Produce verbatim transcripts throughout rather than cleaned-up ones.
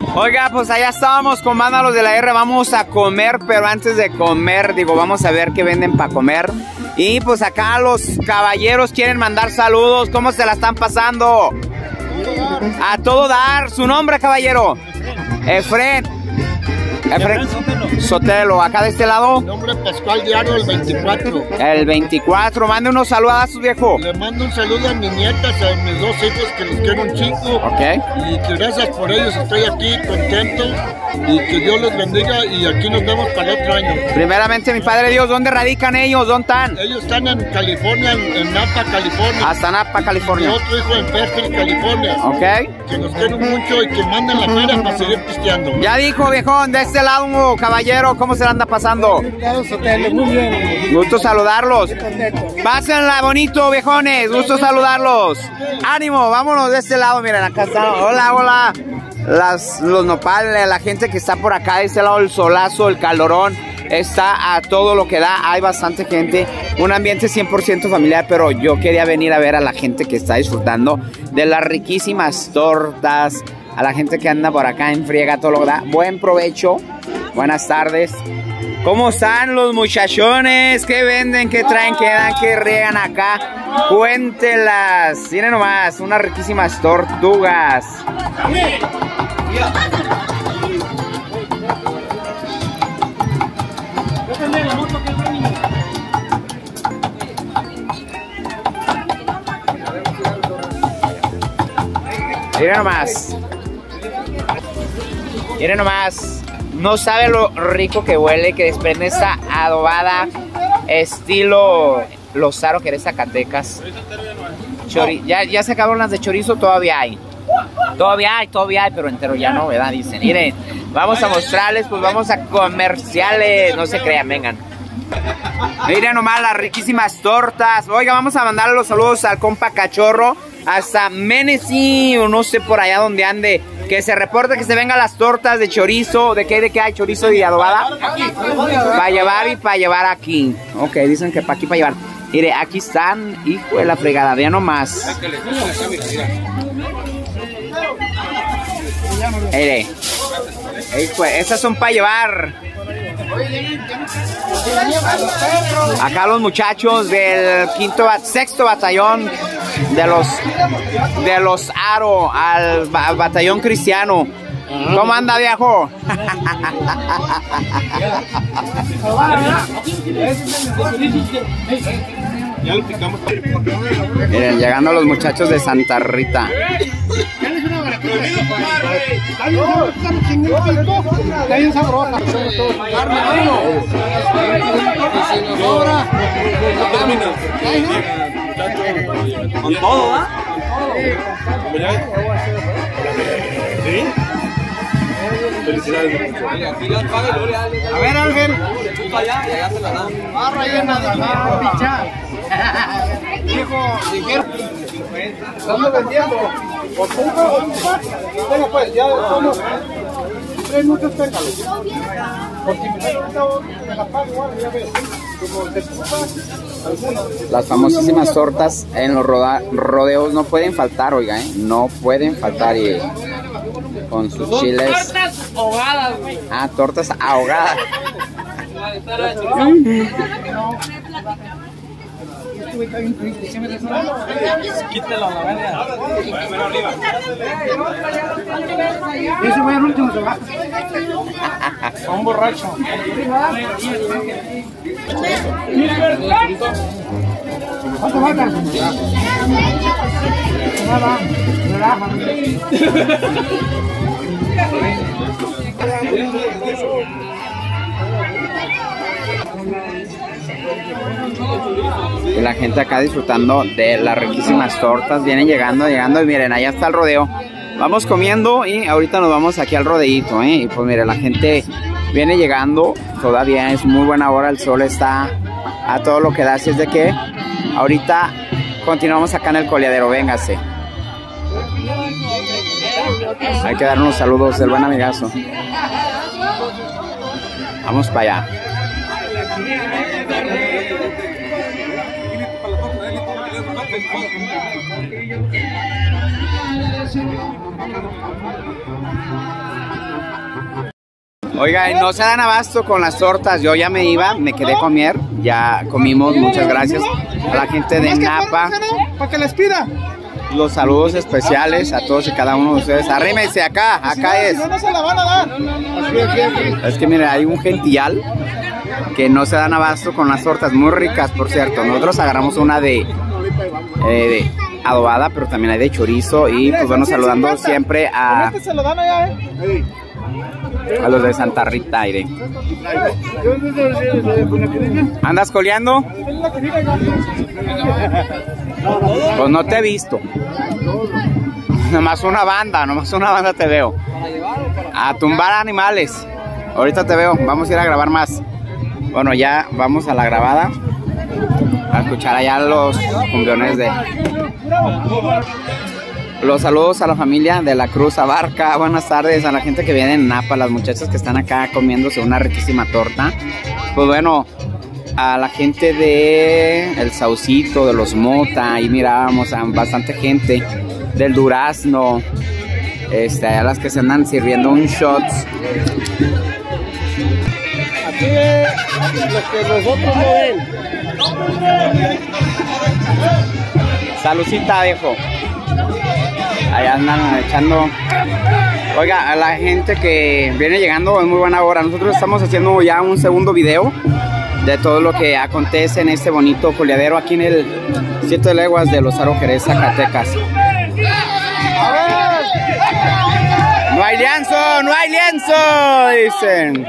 Oiga, pues allá estábamos con banda los de la R. Vamos a comer, pero antes de comer, digo, vamos a ver qué venden para comer. Y pues acá los caballeros quieren mandar saludos. ¿Cómo se la están pasando? A todo dar. ¿Su nombre, caballero? Efren. Efren Sotelo. Acá de este lado. Mi nombre es Pascual Diario, el veinticuatro. El veinticuatro. Mande unos saludos a sus viejos. Le mando un saludo a mis nietas, a mis dos hijos que los quiero un chico. Ok. Y que gracias por ellos estoy aquí contento. Y que Dios los bendiga y aquí nos vemos para el otro año. Primeramente, mi Padre Dios, ¿dónde radican ellos? ¿Dónde están? Ellos están en California, en, en Napa, California. Hasta Napa, California. Mi otro hijo en Fairfield, California. Ok. Que los quiero mucho y que manden la feria para seguir pisteando. Ya dijo, viejón, de este lado, caballero, ¿cómo se la anda pasando? Muy bien. Gusto saludarlos. Pásenla bonito, viejones. Gusto saludarlos. Ánimo, vámonos de este lado. Miren, acá están. Hola, hola. Las, los nopales, la gente que está por acá, de este lado, el solazo, el calorón, está a todo lo que da. Hay bastante gente, un ambiente cien por ciento familiar, pero yo quería venir a ver a la gente que está disfrutando de las riquísimas tortas, a la gente que anda por acá en friega, todo lo que da. Buen provecho, buenas tardes. ¿Cómo están los muchachones? ¿Qué venden? ¿Qué traen? ¿Qué dan? ¿Qué riegan acá? Cuéntelas. Miren nomás, unas riquísimas tortugas. Miren nomás. Miren nomás. No sabe lo rico que huele, que desprende esta adobada estilo Lozaro, que eres Zacatecas. Chori ya, ya se acabaron las de chorizo, todavía hay. Todavía hay, todavía hay, pero entero ya no, ¿verdad? Dicen, miren, vamos a mostrarles, pues vamos a comerciales. No se crean, vengan. Miren nomás las riquísimas tortas. Oiga, vamos a mandarle los saludos al compa Cachorro hasta Meneci, o no sé por allá donde ande. Que se reporte que se vengan las tortas de chorizo. ¿De qué? ¿De qué hay? ¿Chorizo y adobada? Para llevar y para llevar aquí. Ok, dicen que para aquí, para llevar. Mire, aquí están, hijo de la fregada, vean nomás. Mire, hijo, estas son para llevar. Acá los muchachos del quinto, sexto batallón de los de los Aro al, al batallón cristiano. ¿Cómo anda, viejo? Miren, llegando los muchachos de Santa Rita. Con todo, ¿va? ¿Sí? Felicidades. A ver, Ángel. Barra llena de pichar. Hijo, estamos vendiendo. Bueno, pues, ya estamos. Tres minutos, péngalo. Porque me la pago, ya ves. Las famosísimas tortas en los roda rodeos no pueden faltar, oiga, ¿eh? No pueden faltar. Y con sus chiles. Tortas ahogadas, güey. Ah, tortas ahogadas. Quítelo a la verga. Ese voy al último, se va. Un borracho. ¿Cuánto faltan? Nada, relájame. Y la gente acá disfrutando de las riquísimas tortas. Vienen llegando, llegando. Y miren, allá está el rodeo. Vamos comiendo y ahorita nos vamos aquí al rodeíto, ¿eh? Y pues miren, la gente viene llegando. Todavía es muy buena hora. El sol está a todo lo que da. Así es de que ahorita continuamos acá en el coleadero. Véngase. Hay que dar unos saludos del buen amigazo. Vamos para allá. Oiga, no se dan abasto con las tortas. Yo ya me iba, me quedé a comer. Ya comimos, muchas gracias a la gente de Napa. Para que les pida. Los saludos especiales a todos y cada uno de ustedes. Arrímense acá, acá es. Si no, no se la van a dar. Aquí, aquí, aquí. Es que mira, hay un gentillal que no se dan abasto con las tortas, muy ricas, por cierto. Nosotros agarramos una de, eh, de adobada, pero también hay de chorizo. Y pues bueno, saludando siempre a, Este se lo dan allá, ¿eh? a los de Santa Rita Aire. ¿Andas coleando? Pues no te he visto. Nomás una banda, nomás una banda te veo. A tumbar animales. Ahorita te veo, vamos a ir a grabar más. Bueno, ya vamos a la grabada. A escuchar allá los cumbiones de... Los saludos a la familia de la Cruz Abarca. Buenas tardes a la gente que viene en Napa, las muchachas que están acá comiéndose una riquísima torta. Pues bueno, a la gente de El Saucito, de los Mota, ahí mirábamos a bastante gente del Durazno, este, a las que se andan sirviendo un shots. Aquí es lo que nosotros no ven. Salucita, viejo. Ahí andan echando. Oiga, a la gente que viene llegando, es muy buena hora. Nosotros estamos haciendo ya un segundo video de todo lo que acontece en este bonito coleadero aquí en el Siete Leguas de Los Aro Jerez, Zacatecas. No hay lienzo, no hay lienzo, dicen.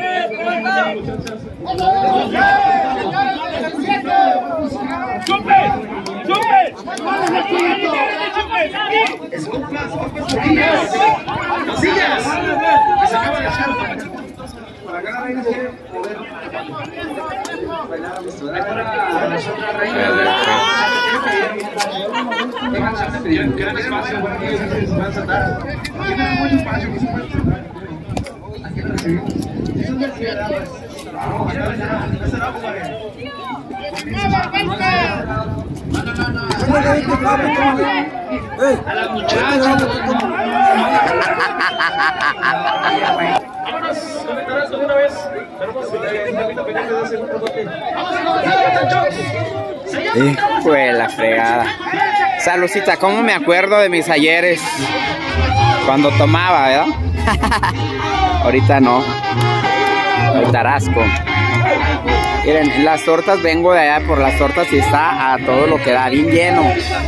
Hijo de la fregada. Salucita, ¿cómo me acuerdo de mis ayeres? Cuando tomaba, ¿verdad? Ahorita no. El tarasco. Miren, las tortas, vengo de allá por las tortas y está a todo lo que da, bien lleno.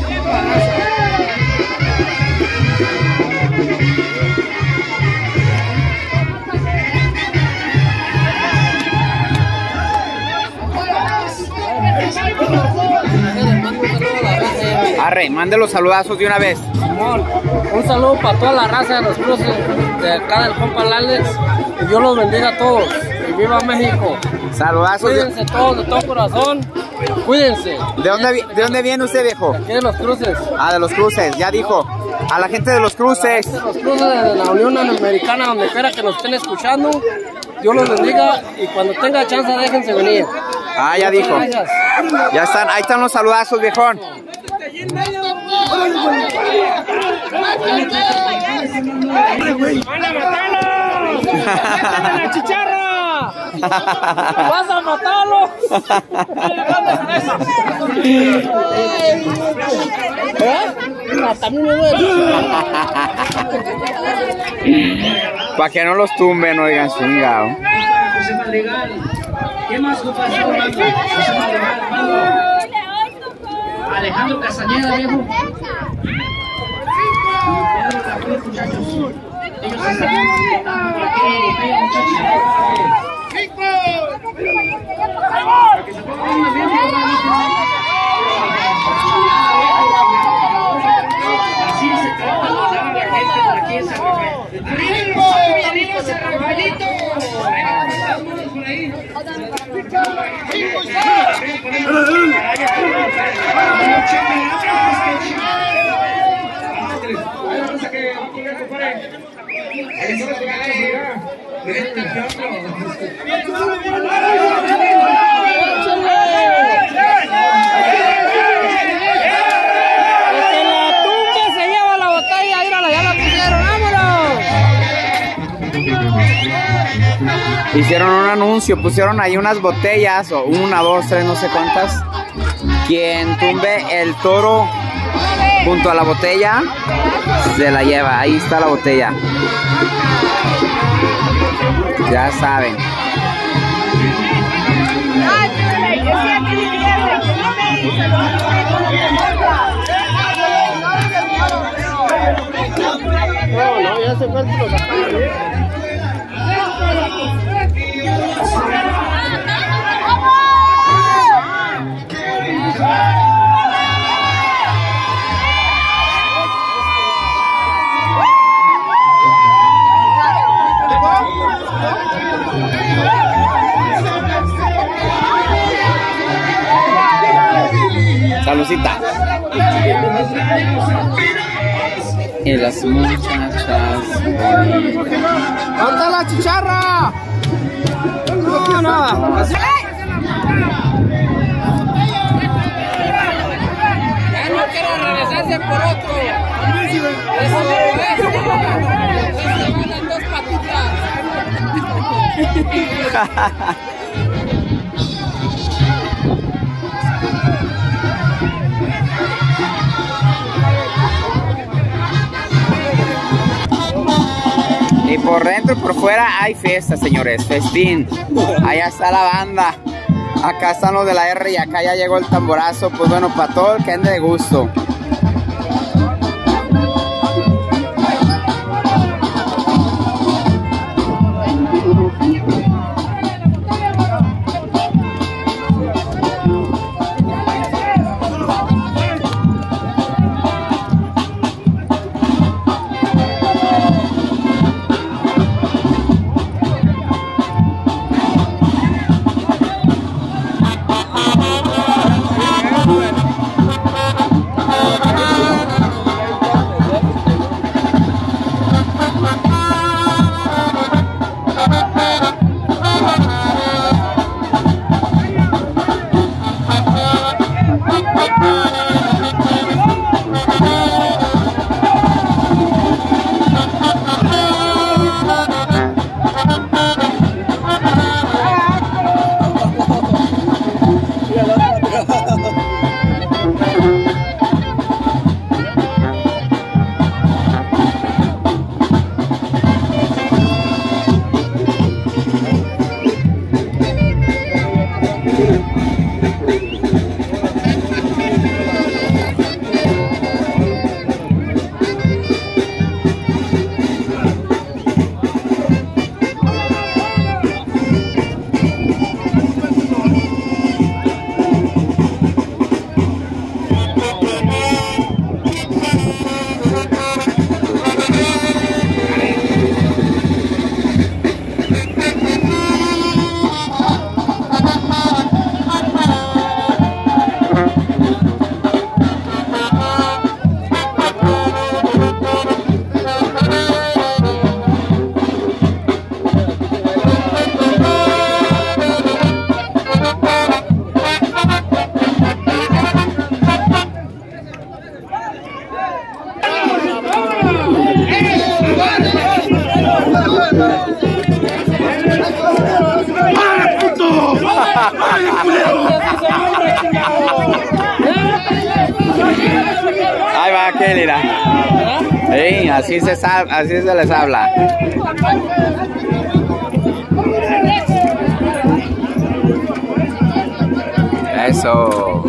Arre, mande los saludazos de una vez. Simón, un saludo para toda la raza de los cruces de acá del compa Alex. Que Dios los bendiga a todos. Y viva México. Saludazos. Cuídense todos de todo corazón. Cuídense. ¿De dónde, ¿De dónde viene usted, viejo? Aquí de los cruces. Ah, de los cruces, ya dijo. A la gente de los cruces. De los cruces de la Unión Americana, donde quiera que nos estén escuchando. Dios los bendiga y cuando tenga chance déjense venir. Ah, ya dijo. Gracias. Ya están, ahí están los saludazos, viejón. ¡Van a matarlo! ¡Mátale la chicharra! ¡Vas a matarlo! ¿Eh? También me duele. Para que no los tumben, oigan, chingado. ¿Qué más ocupación, mano? Alejandro Castañeda, viejo. Ellos están por aquí, muchachos. Para que se pongan más bien, así se trata de hablar a la gente por aquí en San Rafael. ¡Arriba! ¡Arriba, San Rafaelito! Por ahí. La tumba se lleva la batalla, mírala, ya la hicieron un anuncio, pusieron ahí unas botellas, o una, dos, tres, no sé cuántas. Quien tumbe el toro junto a la botella, se la lleva. Ahí está la botella. Ya saben. No, no, ya se fue el toro. Salucita. Y las muchachas. ¿Dónde está la chicharra? No, no. Así. Ya no quiero regresarse por otro. Eso es. Se van las dos patitas. Y por dentro y por fuera hay fiesta, señores, festín. Allá está la banda. Acá están los de la R y acá ya llegó el tamborazo. Pues bueno, para todo el que ande de gusto. Ahí va aquel, mira. Sí, así se, así se les habla. Eso.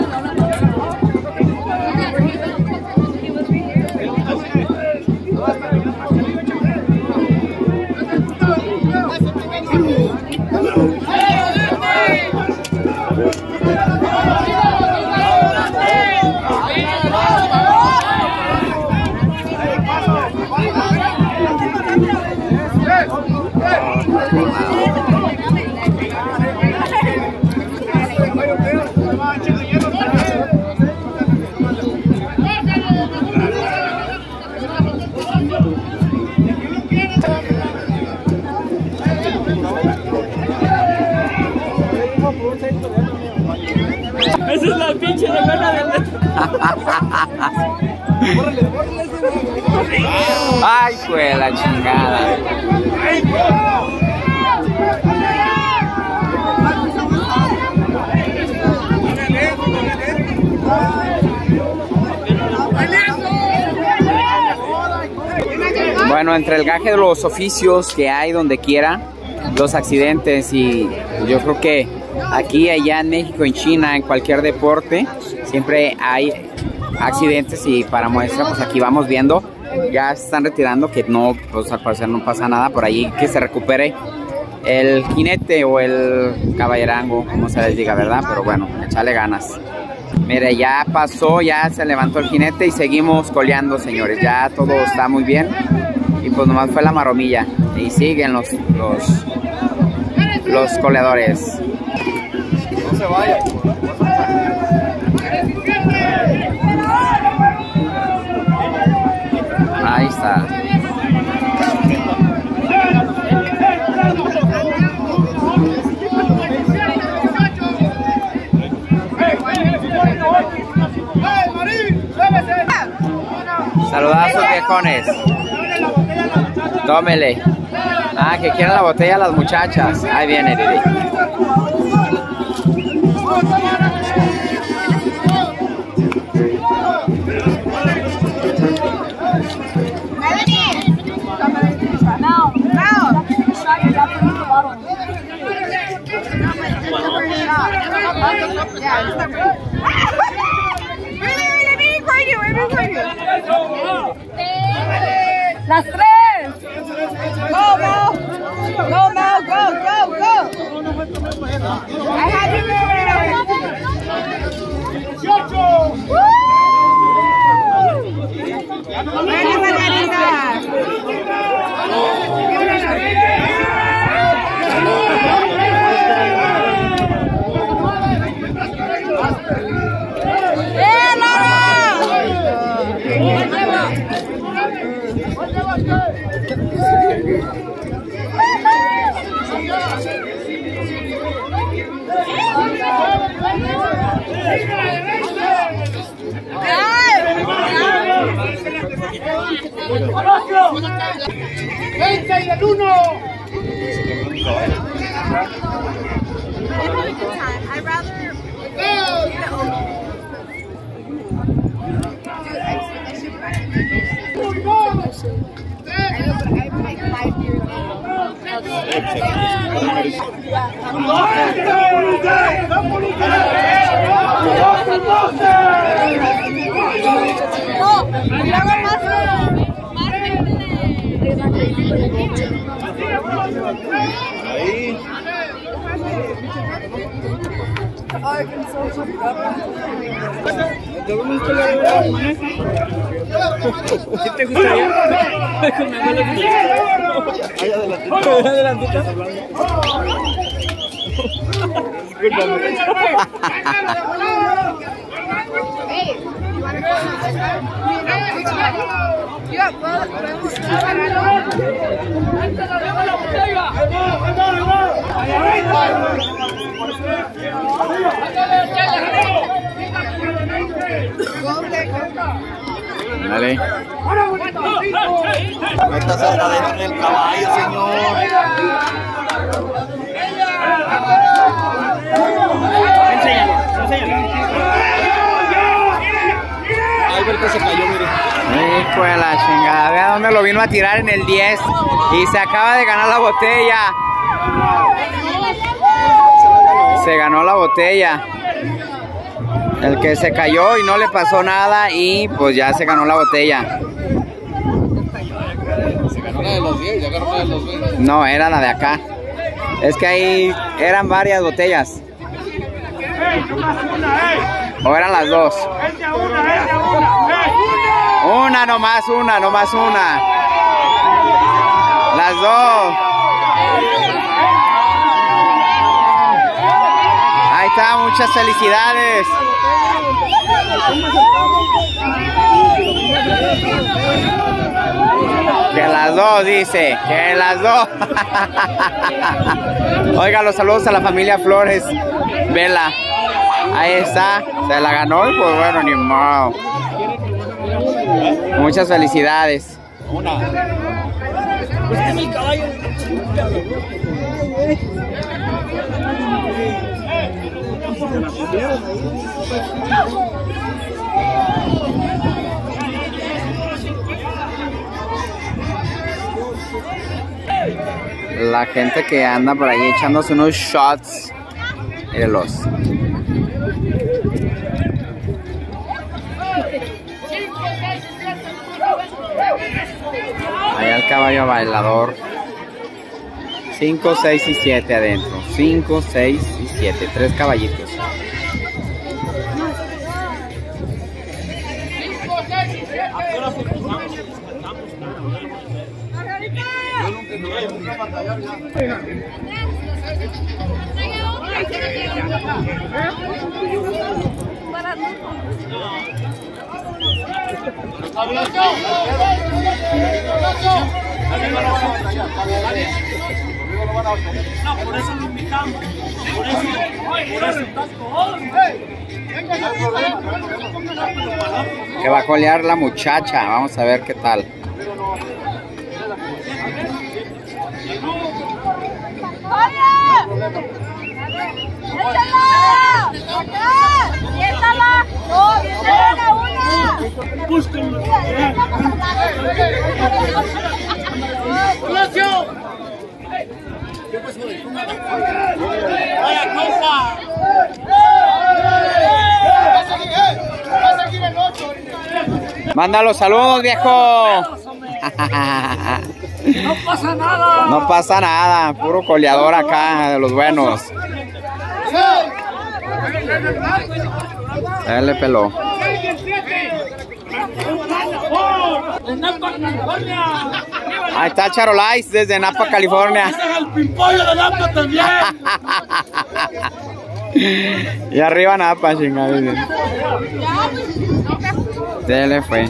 Esa es la pinche de buena de Ay, fue la chingada. Bueno, entre el gaje de los oficios que hay donde quiera, los accidentes, y yo creo que aquí, allá en México, en China, en cualquier deporte, siempre hay accidentes, y para muestra, pues aquí vamos viendo, ya se están retirando, que no, pues al parecer no pasa nada, por ahí que se recupere el jinete o el caballerango, como se les diga, ¿verdad? Pero bueno, échale ganas. Mire, ya pasó, ya se levantó el jinete y seguimos coleando, señores. Ya todo está muy bien. Y pues nomás fue la maromilla. Y siguen los, los, los coleadores. No se vaya. Ahí está. Saludazos, viejones. Tómele. Ah, que quieren la botella las muchachas. Ahí viene, Didi. Las tres. Go, Mel. Go, Mel. Go, go, go. I have you veinte y el uno. ¿Qué te gustaría? Ahí adelantito. Ahí adelantito. Dale. Metas hasta dentro del caballo, señor. Enséñalo, enséñalo. Alberto se cayó, mire. Hijo de la chingada, vea dónde lo vino a tirar, en el diez. Y se acaba de ganar la botella. Se ganó la botella. El que se cayó y no le pasó nada, y pues ya se ganó la botella. Se ganó la de los diez, ya ganó la de los veinte. No, era la de acá. Es que ahí eran varias botellas. ¿O eran las dos? Una nomás, una, nomás una. Las dos. Ahí está, muchas felicidades. Que las dos, dice, que las dos. Oiga, los saludos a la familia Flores Vela. Ahí está, se la ganó y pues bueno, ni modo. Muchas felicidades. Una. La gente que anda por ahí echándose unos shots. Mírenlos. Allá el caballo bailador. cinco, seis y siete adentro. cinco, seis y siete. Tres caballitos. No, por eso lo invitamos. Por eso, por eso estás con. Que va a colear la muchacha. Vamos a ver qué tal. ¡Oye! ¡Échala! ¡Échala! ¡No! ¡Échala una! Búsquenlo. ¿Qué pasó? ¡Vaya cosa! Manda los saludos, viejo. No pasa nada. No pasa nada. Puro coleador acá de los buenos. Dale, pelo. Ahí está Charolais desde Napa, California. Ese es el pimpollo de Napa también. Y arriba Napa, chingada. Dele fue.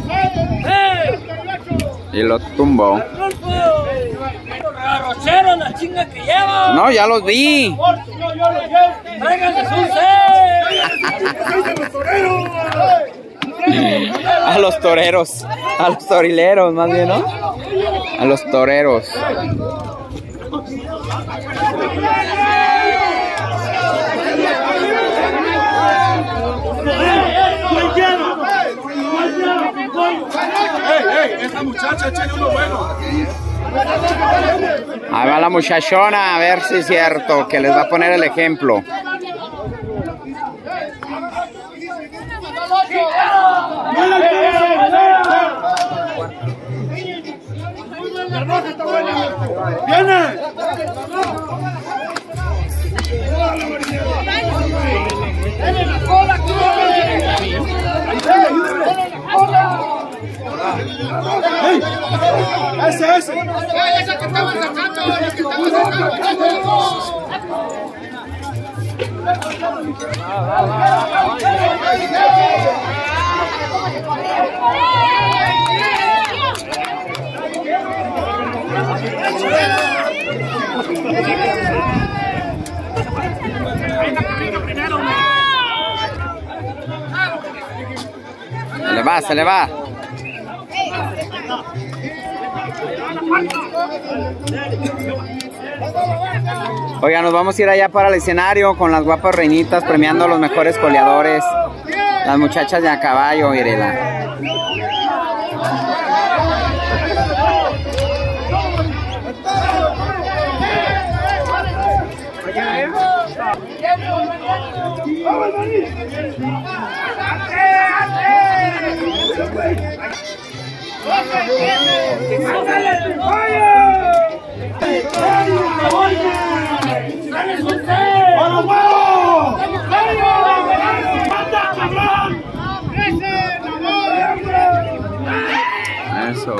Y lo tumbó. Garrochero, la chinga que lleva. No, ya los vi. Tráiganles un A los toreros. A los torileros, más bien, ¿no? A los toreros. Esa muchacha tiene uno bueno. Ahí va la muchachona, a ver si es cierto, que les va a poner el ejemplo. ¡Viene! Ese, ese. Ese que estaba sacando, ese que estaba sacando. Se le va, se le va. Oiga, nos vamos a ir allá para el escenario con las guapas reinitas premiando a los mejores coleadores. Las muchachas de a caballo, Irela. Eso.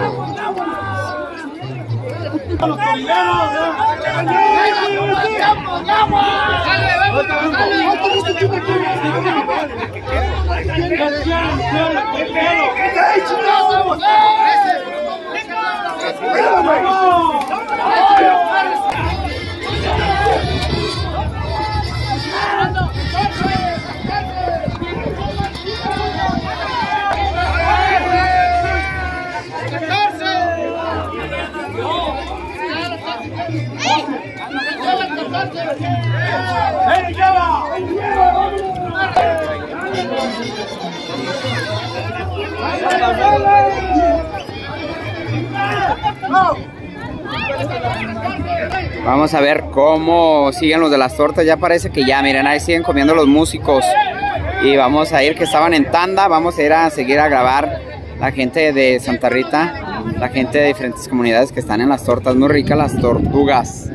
Vamos a ver cómo siguen los de las tortas. Ya parece que ya, miren, ahí siguen comiendo los músicos. Y vamos a ir, que estaban en tanda, vamos a ir a seguir a grabar la gente de Santa Rita, la gente de diferentes comunidades que están en las tortas. Muy ricas las tortugas.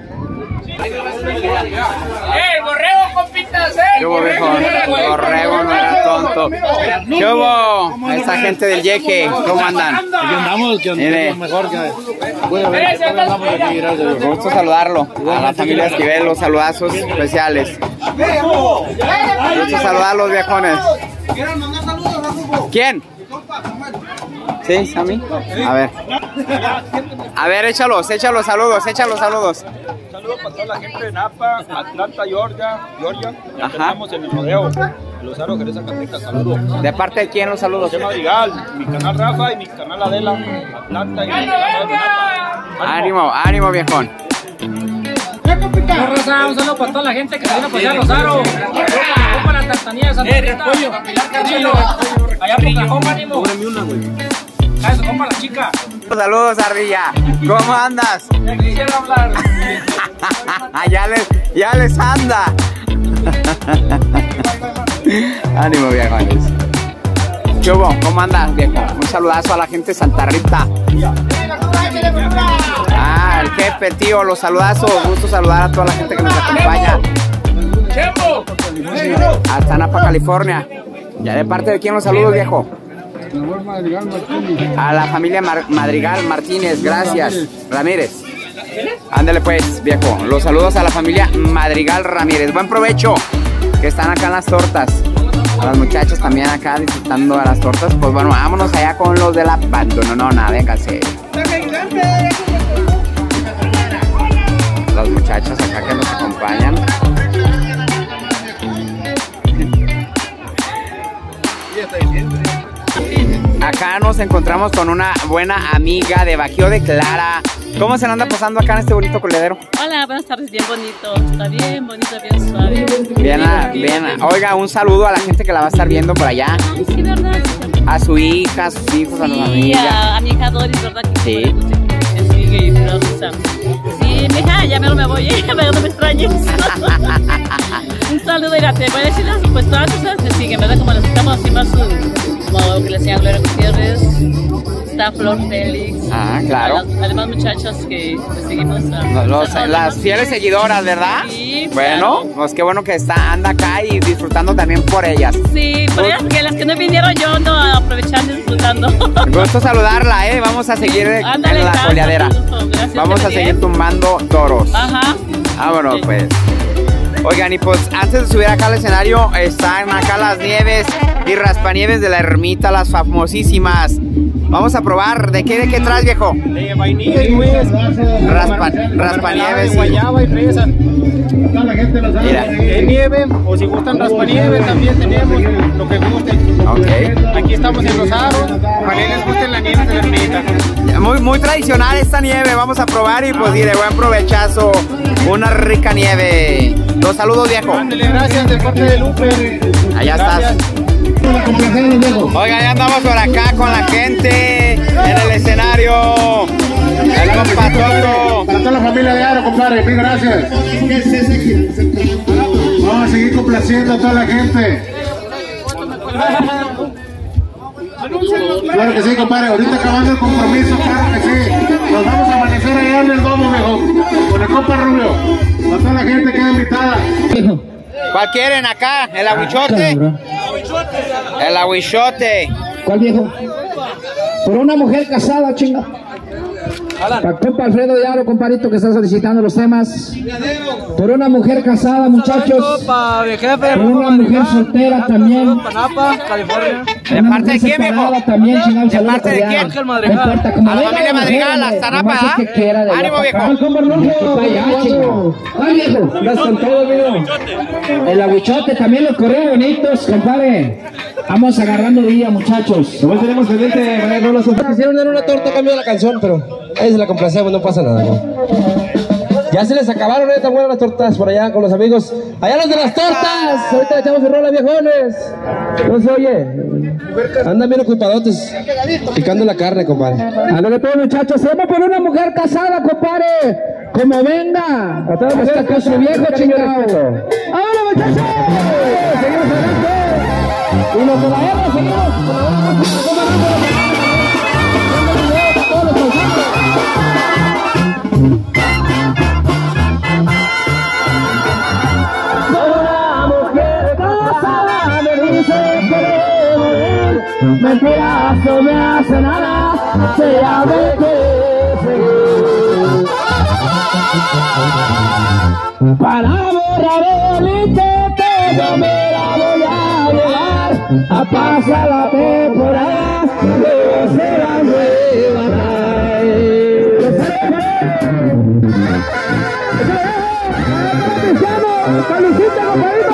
¡Eh, borrego, compitas! ¡Eh! ¿Qué hubo, viejo? Borrego no era tonto. ¿Qué hubo? Esta gente del Yeque, ¿cómo andan? Aquí andamos, que andamos mejor que... Bueno, a ver, andamos aquí, gracias. Me gusta saludarlo. A la familia Esquivel, los saludazos especiales. Me gusta saludarlos, viejones. ¿Quién? ¿Sí, Sammy? A ver. A ver, échalos, échalos saludos, échalos saludos. Saludos para toda la gente de Napa, Atlanta, Georgia, Georgia. Ajá. Estamos en el rodeo. Los Aros Jerez Zacatecas, saludos. ¿De parte de quién los saludos? José Madrigal, mi canal Rafa y mi canal Adela, Atlanta y mi canal de Napa. Ánimo, ánimo, viejón. Un saludo para toda la gente que se viene a apoyar los aros. Para la tartanía de Santa Rita, para Pilar Carrillo. Allá por Cajón, ánimo. A eso, compa la chica. Saludos, Ardilla. ¿Cómo andas? Ya quisiera hablar. ya, les, ya les anda. Ánimo, viejones. ¿Qué hubo? ¿Cómo andas, viejo? Un saludazo a la gente de Santa Rita. Ah, el jefe, tío, los saludazos. Gusto saludar a toda la gente que nos acompaña. Hasta Napa, California. ¿Ya de parte de quién los saludos, viejo? A la familia Mar Madrigal Martínez, gracias. Ramírez. Ándale pues, viejo. Los saludos a la familia Madrigal Ramírez. Buen provecho, que están acá en las tortas. A las muchachas también acá disfrutando de las tortas. Pues bueno, vámonos allá con los de la bandonona. Vénganse. Las muchachas acá que nos acompañan. Acá nos encontramos con una buena amiga de Bajío de Clara. ¿Cómo se la anda pasando acá en este bonito coledero? Hola, buenas tardes, bien bonito. Está bien bonito, bien suave. Bien, bien. Oiga, un saludo a la gente que la va a estar viendo por allá. Ay, sí, ¿verdad? A su hija, a sus hijos, a la Sí, familia. a, a mi hija Doris, ¿verdad? Que Sí. Me sigue y Rosa. Sí, mi hija, ya me lo me voy, pero no me extrañes. Un saludo, y te voy a decir, pues todas las cosas me siguen, ¿verdad? Como necesitamos así más, como que le decían Gloria Gutiérrez, está Flor Félix. Ah, claro. A las, a las demás muchachas que pues, seguimos. A, Los- los- a las fieles seguidoras, ¿verdad? Sí, Bueno, claro. pues qué bueno que está, anda acá y disfrutando también por ellas. Sí, por ellas, que las que no vinieron yo ando aprovechando y disfrutando. Gusto saludarla, ¿eh? Vamos a seguir Ándale, en la gracias, coleadera. gracias, Vamos a qué seguir bien. tumbando toros. Ajá. Vámonos, Sí. pues. Oigan, y pues antes de subir acá al escenario, están acá las nieves y raspanieves de la ermita, las famosísimas. Vamos a probar. ¿De qué, de qué traes, viejo? De vainilla y nuez. Raspa, raspanieves y... Guayaba y fresa. Mira. De nieve, o si gustan raspanieve, también tenemos lo que gusten. Ok. Aquí estamos en los aros, para que les gusten la nieve de la ermita. Muy, muy tradicional esta nieve. Vamos a probar y pues diré, buen provechazo. Una rica nieve. Los saludos, viejo. Ándale, gracias de parte de Lupe. Allá Gracias. estás. Oiga, ya andamos por acá con la gente en el escenario. El compa Toto. Para toda la familia de Aro, compadre, mil gracias. Vamos a seguir complaciendo a toda la gente. Claro que sí, compadre. Ahorita acabando el compromiso, claro que sí. Nos vamos a amanecer allá en el domo, mejor. Con el compa Rubio. Para toda la gente que queda invitada. ¿Cuál quieren acá? ¿El aguichote? El aguichote. ¿Cuál viejo? Por una mujer casada, chinga. Para compa Alfredo de Aro, compadrito, que está solicitando los temas. Por una mujer casada, muchachos. Por una mujer soltera también. ¿De parte de quién, viejo? También, chingado, ¿De parte de quién? A la familia Madrigal, hasta Napa, ¿ah? Ánimo, viejo. Ay, viejo, las con todo, viejo. El aguichote, también los correos bonitos, compadre. Vamos agarrando día, muchachos. Igual tenemos pendiente, Quisieron dar una torta a cambio de la canción, pero ahí se la complacemos, no pasa nada, ¿no? Ya se les acabaron, ahorita buenas las tortas por allá con los amigos. Allá los de las tortas. Ahorita le echamos el rola, viejones. No se oye. Andan bien ocupadotes. Picando la carne, compadre. A lo que todos muchachos, se va por una mujer casada, compadre. Como venga. Hasta con su viejo chingado. ¡Ahora, muchachos! Seguimos adelante. Y los de la guerra seguimos. Todos los conciertos. Mentiras no me hace nada, se llame que seguir. Para borrar el intento, yo me la voy a llevar a pasar la temporada, luego se la nueva ¡Felicita, compadrito!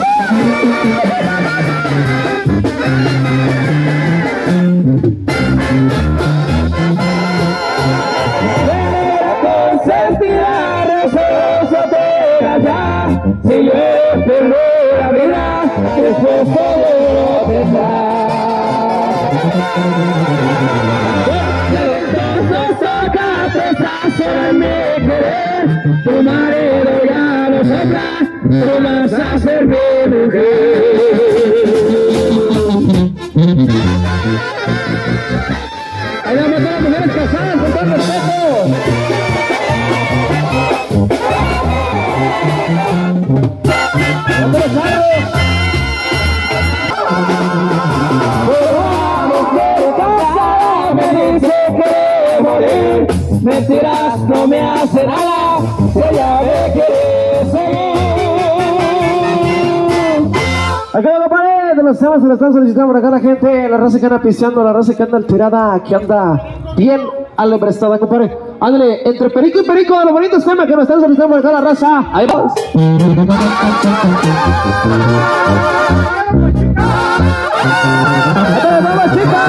Si yo pierdo la vida, después todo vendrá. Entonces saca pesazo en mi querer, tu marido ya no sopla, tú vas a ser mi mujer. Ahí vamos a las mujeres casadas, con todo respeto. Me dice que morir, mentiras no me hace nada, si ella me quiere seguir. Acá compadre, de los temas se lo están solicitando por acá la gente, la raza que anda pisteando, la raza que anda tirada, que anda bien aleprestada, compadre. Ándale, entre perico y perico, de los bonitos temas que nos están solicitando por acá la raza. Ahí vamos. ¡Vamos, chicas!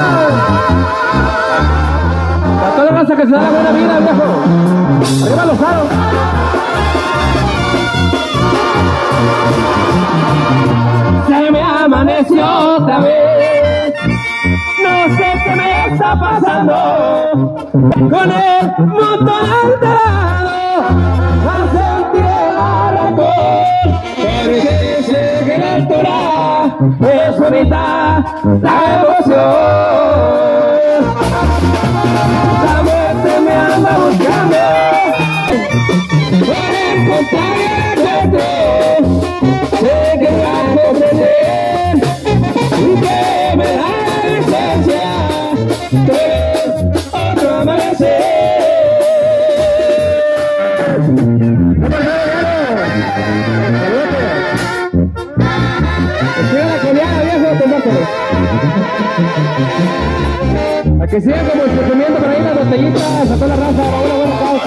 A toda la raza que se da la buena vida, viejo. Arriba los aros. Se me amaneció otra vez. No sé qué me está pasando. Con el montón alterado, al sentir el arrancón. Pero se dice que la altura es bonita la emoción. La muerte me anda buscando para encontrar el gente. Sé que va a comprender y que me da licencia de otro amanecer. Siga la coleada, viejo, tomándolo. A que sigan como consumiendo por ahí las botellitas, a toda la raza, para una buena causa.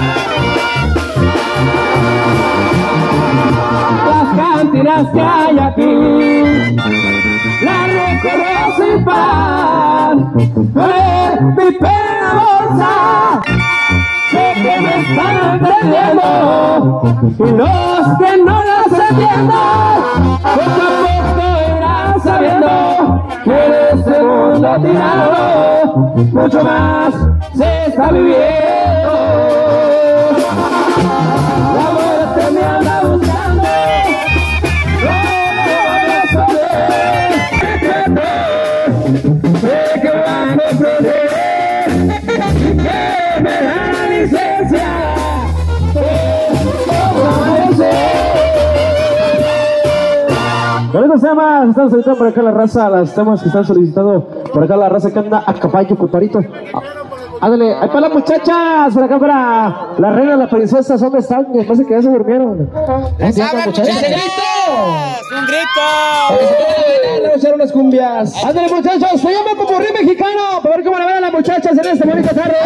Las cantinas que hay aquí, las recorro sin parar. Poner mi pena bolsa, sé que me están entendiendo, y los que no las entiendo, poco a poco irán sabiendo que en este mundo tirado mucho más se está viviendo. La muerte me anda buscando, no me voy a saber. Sé que van a proceder y que me da licencia de amanecer. Con estos temas están solicitando por acá la raza, los temas que están solicitando por acá la raza que anda a caballo, compadrito. Ándale, ahí para las muchachas, por acá para las reinas, las princesas, ¿dónde están? Me parece que ya se durmieron. ¡Ese grito! ¡Un grito! Le voy a echar unas cumbias. Ándale, muchachos, se llama como río mexicano, para ver cómo la ven a las muchachas en esta bonita tarde.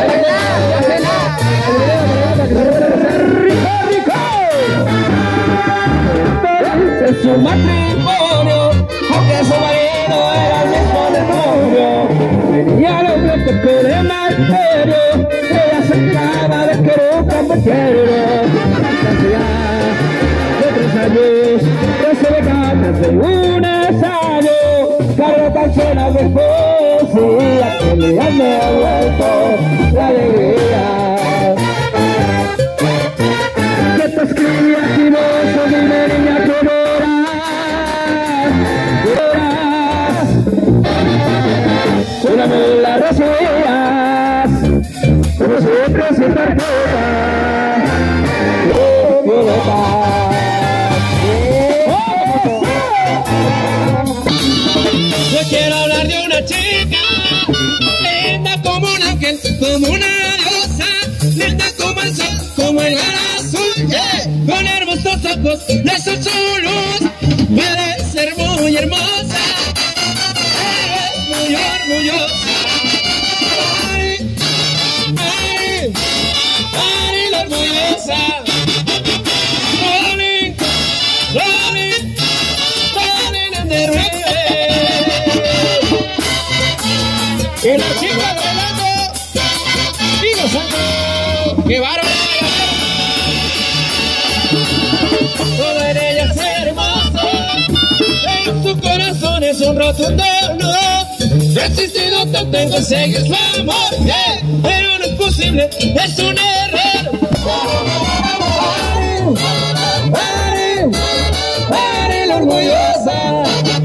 ¡Rico, rico! Es su matrimonio, aunque su marido era el mismo demonio. Venía al hombre que de martirio, ella se acaba de querer un compañero. canción a mi poesía que le han devuelto la alegría. Que te escribí aquí vos, dime niña que lloras, lloras. Una me la recibías, como siempre sin tarjeta. Oh, violeta. Yo quiero hablar de una chica, linda como un ángel, como una diosa, linda como el sol, como el mar azul, yeah. Con hermosos ojos de sus chulos, puede ser muy hermosa, es muy orgullosa. Ay, ay, ay, la orgullosa. Rolling, rolling, rolling in the rain. Y la chica bailando, y gozando, ¡qué bárbaro! Todo en ella es hermoso, en su corazón es un rotundo no. Yo he existido, te tengo, seguir su amor, yeah. Pero no es posible, es un error. ¡Pare, pare, la orgullosa!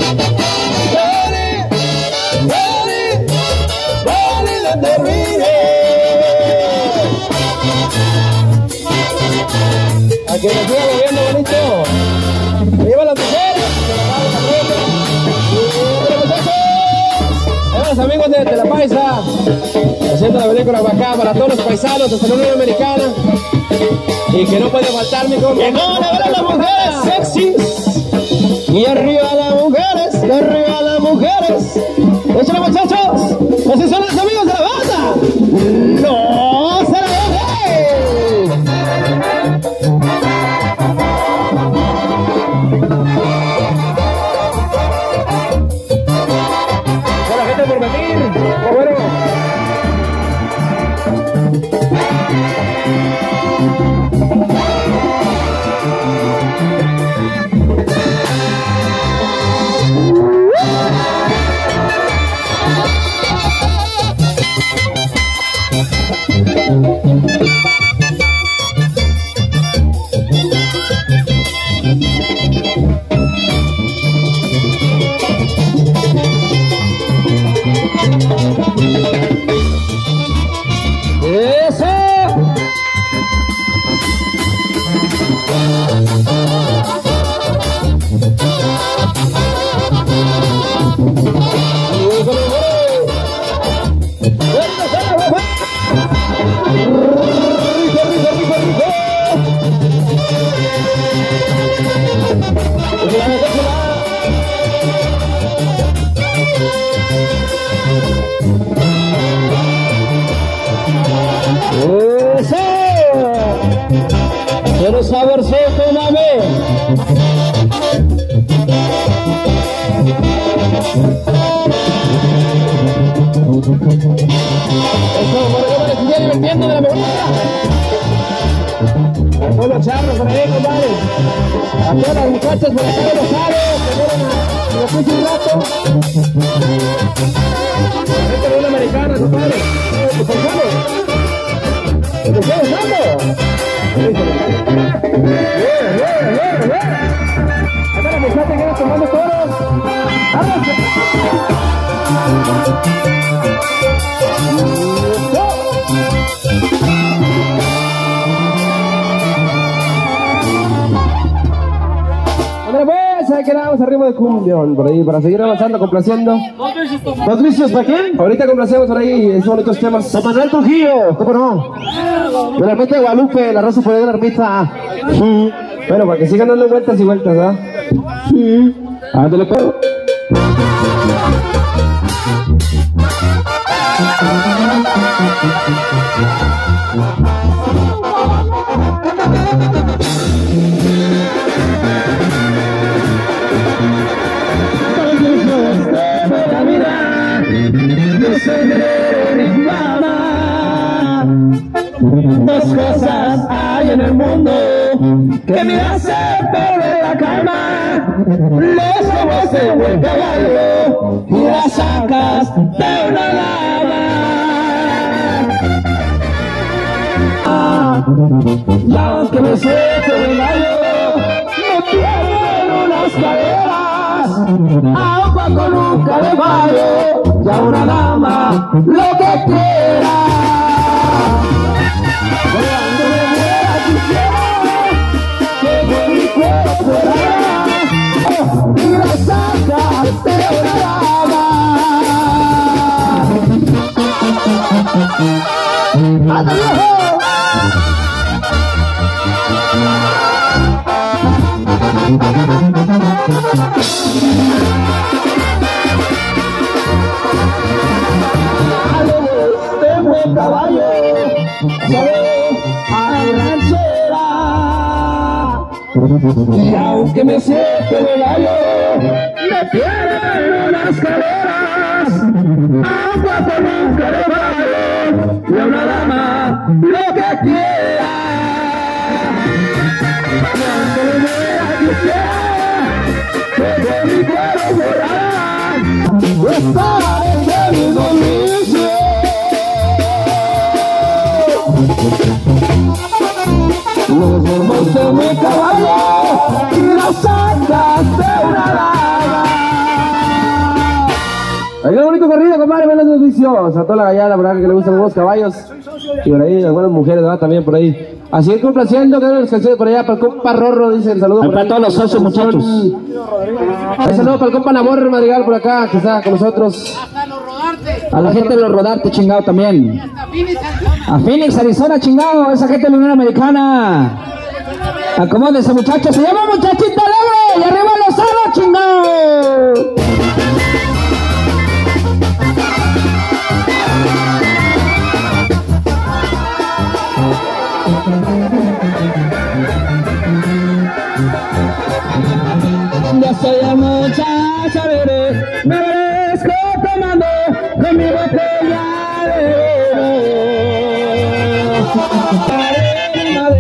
A que me siga moviendo bonito. Lleva las mujeres. A los amigos de, de La Paisa, haciendo la película acá para todos los paisanos de la Unión Americana. Y que no puede faltar mi compañero. Que no le verán las mujeres sexys. Y arriba las mujeres, y arriba las mujeres. Échale, muchachos. Así son los amigos de la banda. No se la dejen. Hola, gente, por venir. Oh, bueno. Quiero saber si esto mami. Eso, por eso me estoy divirtiendo de la mejor. A todos los charros por ahí, compadre. A todas las muchachas por acá de los aros, que fueron a lo puse un rato. Esta es una americana, compadre. ¿Qué pasamos? ¿Qué está pasando? Bien, bien, bien, bien. Acá la muchacha que viene tomando toros. ¡Ábrase! Ándale pues, ahí quedamos arriba de cumbión, por ahí, para seguir avanzando, complaciendo. ¿Dos vicios para quién? Ahorita complacemos por ahí esos bonitos temas. Don Manuel Trujillo, ¿cómo no? De la ermita de Guadalupe, la raza por ahí de la ermita. Sí. Bueno, para que sigan dando vueltas y vueltas, ¿ah? Sí. Ándale pues. Dos cosas hay en el mundo. que me hace perder la calma. Le subes el buen caballo y la sacas de una lava. Y aunque me siento de gallo, me pierden unas caderas. Agua con un caballo y a una dama lo que quiera. Cuando me muera quisiera que por mi cuerpo fuera y la sacas de una dama. ¡Hasta viejo! De buen caballo, sabes, a ranchera. Y aunque me siente de gallo, me pierden unas caderas. Agua con un caballo y a una dama lo que quiera. Cuando me muera quisiera que de mi cuero volara estar entre mis domicios. Los hermos de mi caballo y las sacas de una lava. Hay un bonito corrido, compadre, buenos servicios. A toda la gallada, por acá que le gustan los caballos. Y por ahí, las buenas mujeres, ¿verdad? También por ahí. Así es, complaciendo, que las canciones por allá para el compa Rorro, dice el saludo. Para todos los socios, muchachos. Un saludo para el compa Nabor Madrigal por acá, que está con nosotros. A la gente de los Rodarte, chingado, también. A Phoenix, Arizona, chingado. Esa gente de la Unión Americana. Acomódense, muchachos. Se llama Muchachita Alegre. Y arriba los aros, chingado. Yo soy la muchacha alegre, me merezco tomando con mi botella de vino.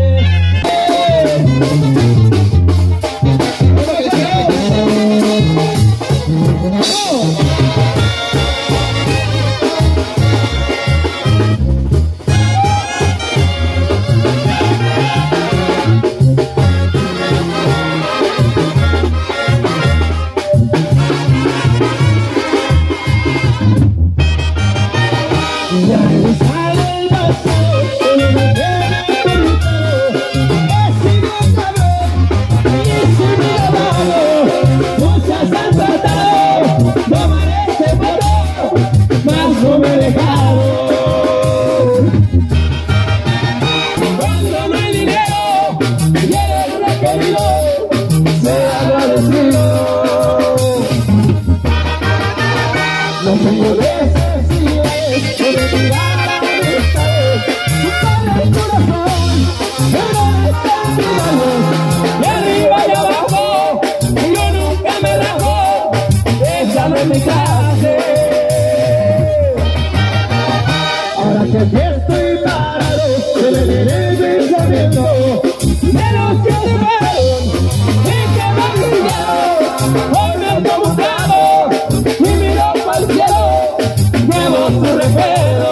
Ahora que aquí estoy parado, se me viene pensamiento de los que se fueron y que me han brillado. Hoy me he buscado y miro para el cielo, llevo su recuerdo.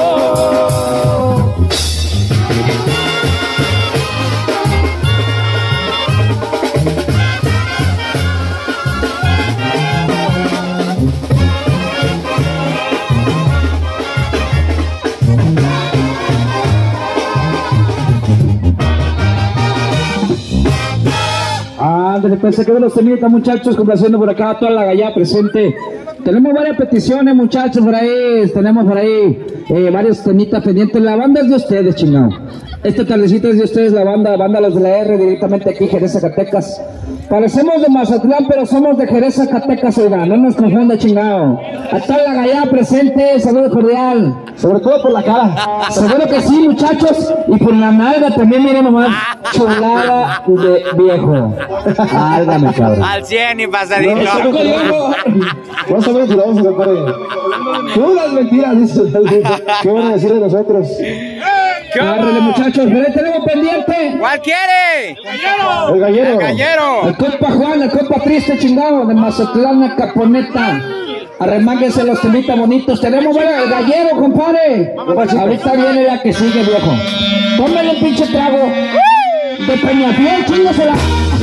Ándale, pues se quedó los temitas, muchachos, complaciendo por acá a toda la gallada presente. Tenemos varias peticiones, muchachos, por ahí. Tenemos por ahí eh, varios temitas pendientes. La banda es de ustedes, chingado. Esta tardecita es de ustedes, la banda, banda Los de la R, directamente aquí, Jerez, Zacatecas. Parecemos de Mazatlán, pero somos de Jerez, Zacatecas, oiga, no nos confunda, chingado. A toda la gallada presente, saludo cordial. Sobre todo por la cara. Seguro que sí, muchachos. Y por la nalga también, miren nomás. Chulada de viejo. Álgame, cabrón. Al cien y pasadito. Más o menos si lo vamos a comparar. Puras mentiras, ¿qué van a decir de nosotros? Agárrele, muchachos, pero ahí tenemos pendiente. ¿Cuál quiere? El gallero. El gallero. El compa Juan, el compa triste chingado de Mazatlán, Caponeta. Arremánguense los temitas bonitos. Tenemos, bueno, el gallero, compadre. Ahorita viene la que sigue, viejo. Tómele el pinche trago. De Peñafiel, chingasela.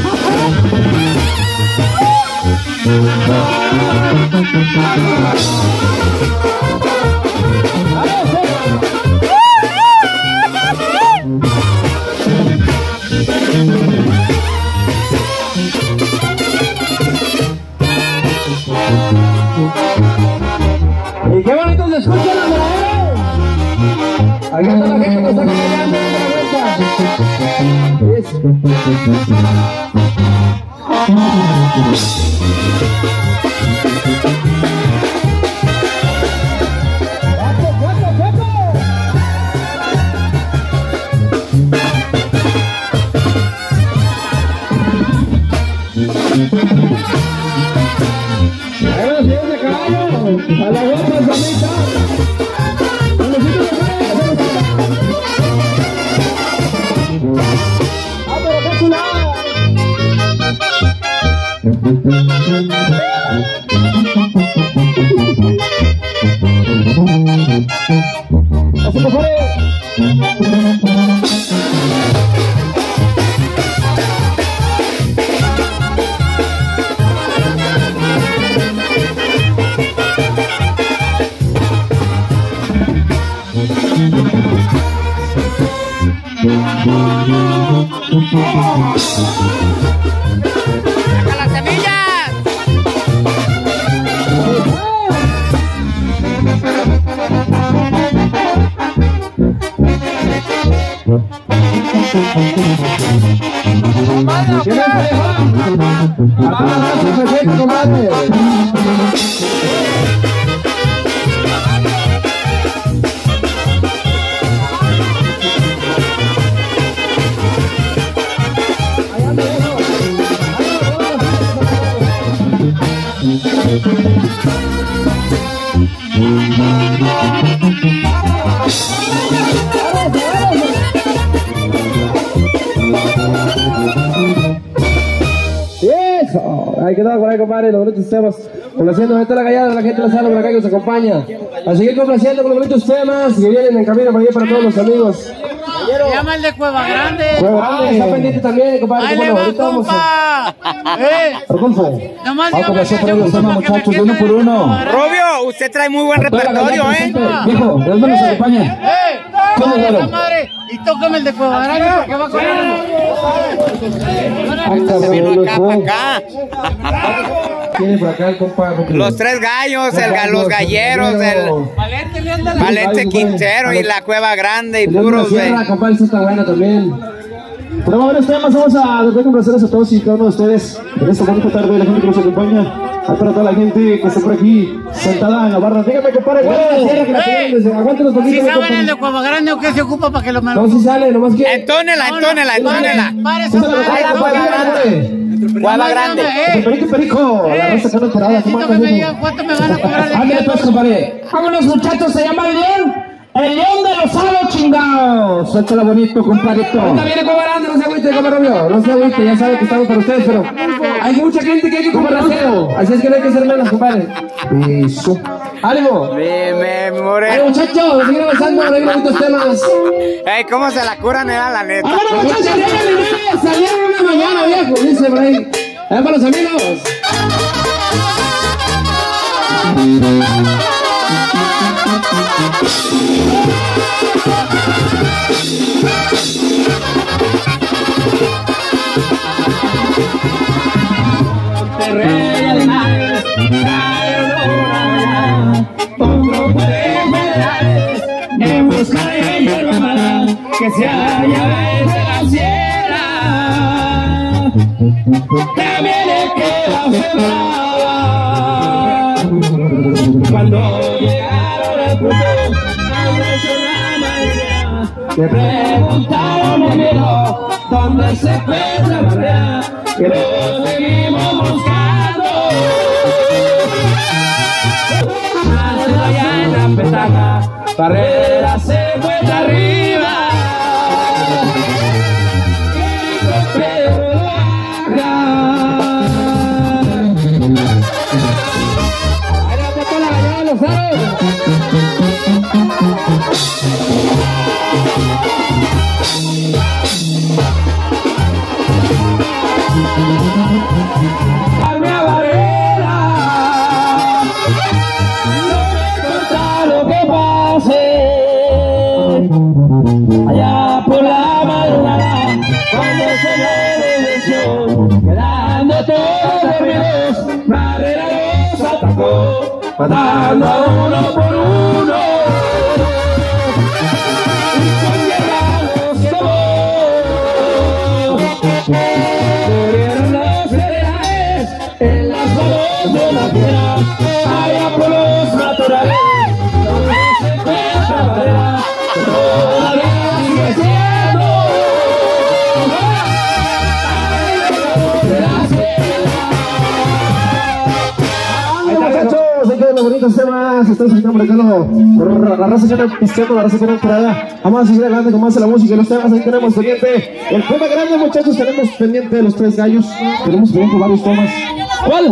Y qué bonito se escucha la verdad. Aquí está la gente que está acompañando en a la guapa Samita. Así que fuera. ¡A las semillas! Eso, ahí quedó por ahí, compadre, los bonitos temas. Complaciendo, ahí está la gallada, la gente de la sala por acá que nos acompaña. A seguir complaciendo con los bonitos temas que vienen en camino para allá para todos los amigos. Se llama el de Cueva Grande. Cueva Grande, está pendiente también, compadre. ¡Ahí le va, compa! ¡Eh! Adolfo. Nomás Vamos a complacer por los temas, muchachos, de uno por uno. Rubio, usted trae muy buen repertorio, ¿eh? Viejo, ¿de dónde nos acompaña? ¡Eh! ¿Cómo, ¡Toma güero? esa madre! Y tócame el de Cueva Grande porque va con Se vino acá para acá. Tiene por acá el compa. Los tres gallos, el, ga- los galleros, el Valente le anda Valente Quintero y la Cueva Grande y puros de... La compa, esta está buena también. Pero varios temas, vamos a dar complaceres a todos y cada uno de ustedes en esta bonita tarde, la gente que nos acompaña. Hay para toda la gente que está por aquí sentada en la barra. Dígame, compadre, ¿cuál es la sierra que la tienen desde? Aguántanos poquito. ¿Sí mi saben compa. el de Cueva Grande o qué se ocupa para que lo me lo... No, si sale, nomás que. Entónela, entónela, entónela. Para Esa eso, es la para compa, eso, compadre. Cueva Grande. El perico, perico. La raza que no enterada. Necesito que me digan cuánto me van a cobrar de Ándale pues, compadre. Vámonos, muchachos, se llama el león. El león de los aros, chingados. Suéltala bonito, compadrito. Ahorita viene Cueva Grande, no se agüite, compa Rubio. No se agüite, ya sabe que estamos para ustedes, pero hay mucha gente que hay que complacer. Así es que no hay que ser menos, compadre. Eso. ¡Ánimo! Me, me more. ¡Ay, muchachos! Sigan avanzando, hay bonitos temas. Ey, ¿cómo se la curan, era la neta? ¡Vámonos, muchachos! ¡Salieron, salieron una mañana, viejo! Dice por ahí. ¡Ahí para los amigos! En busca de hierba mala que se halla desde la sierra, también le queda sembrada. Cuando llegaron al punto a la mañana, le preguntaron al viejo dónde se encuentra la barrera, y lo seguimos buscando. Allá en la petaca, Barrera se encuentra arriba. diversión, quedando todos dormidos, Barrera los atacó, matando a uno por uno. Y con guerra los quemó. Murieron los federales en las manos de la tierra, allá por los naturales. Los bonitos temas, estamos escuchando por acá la raza que anda pisteando, la raza que anda por allá. Vamos a seguir adelante con más de la música y los temas. Ahí tenemos pendiente el tema grande, muchachos. Tenemos pendiente de los tres gallos. Tenemos pendiente varios temas. ¿Cuál?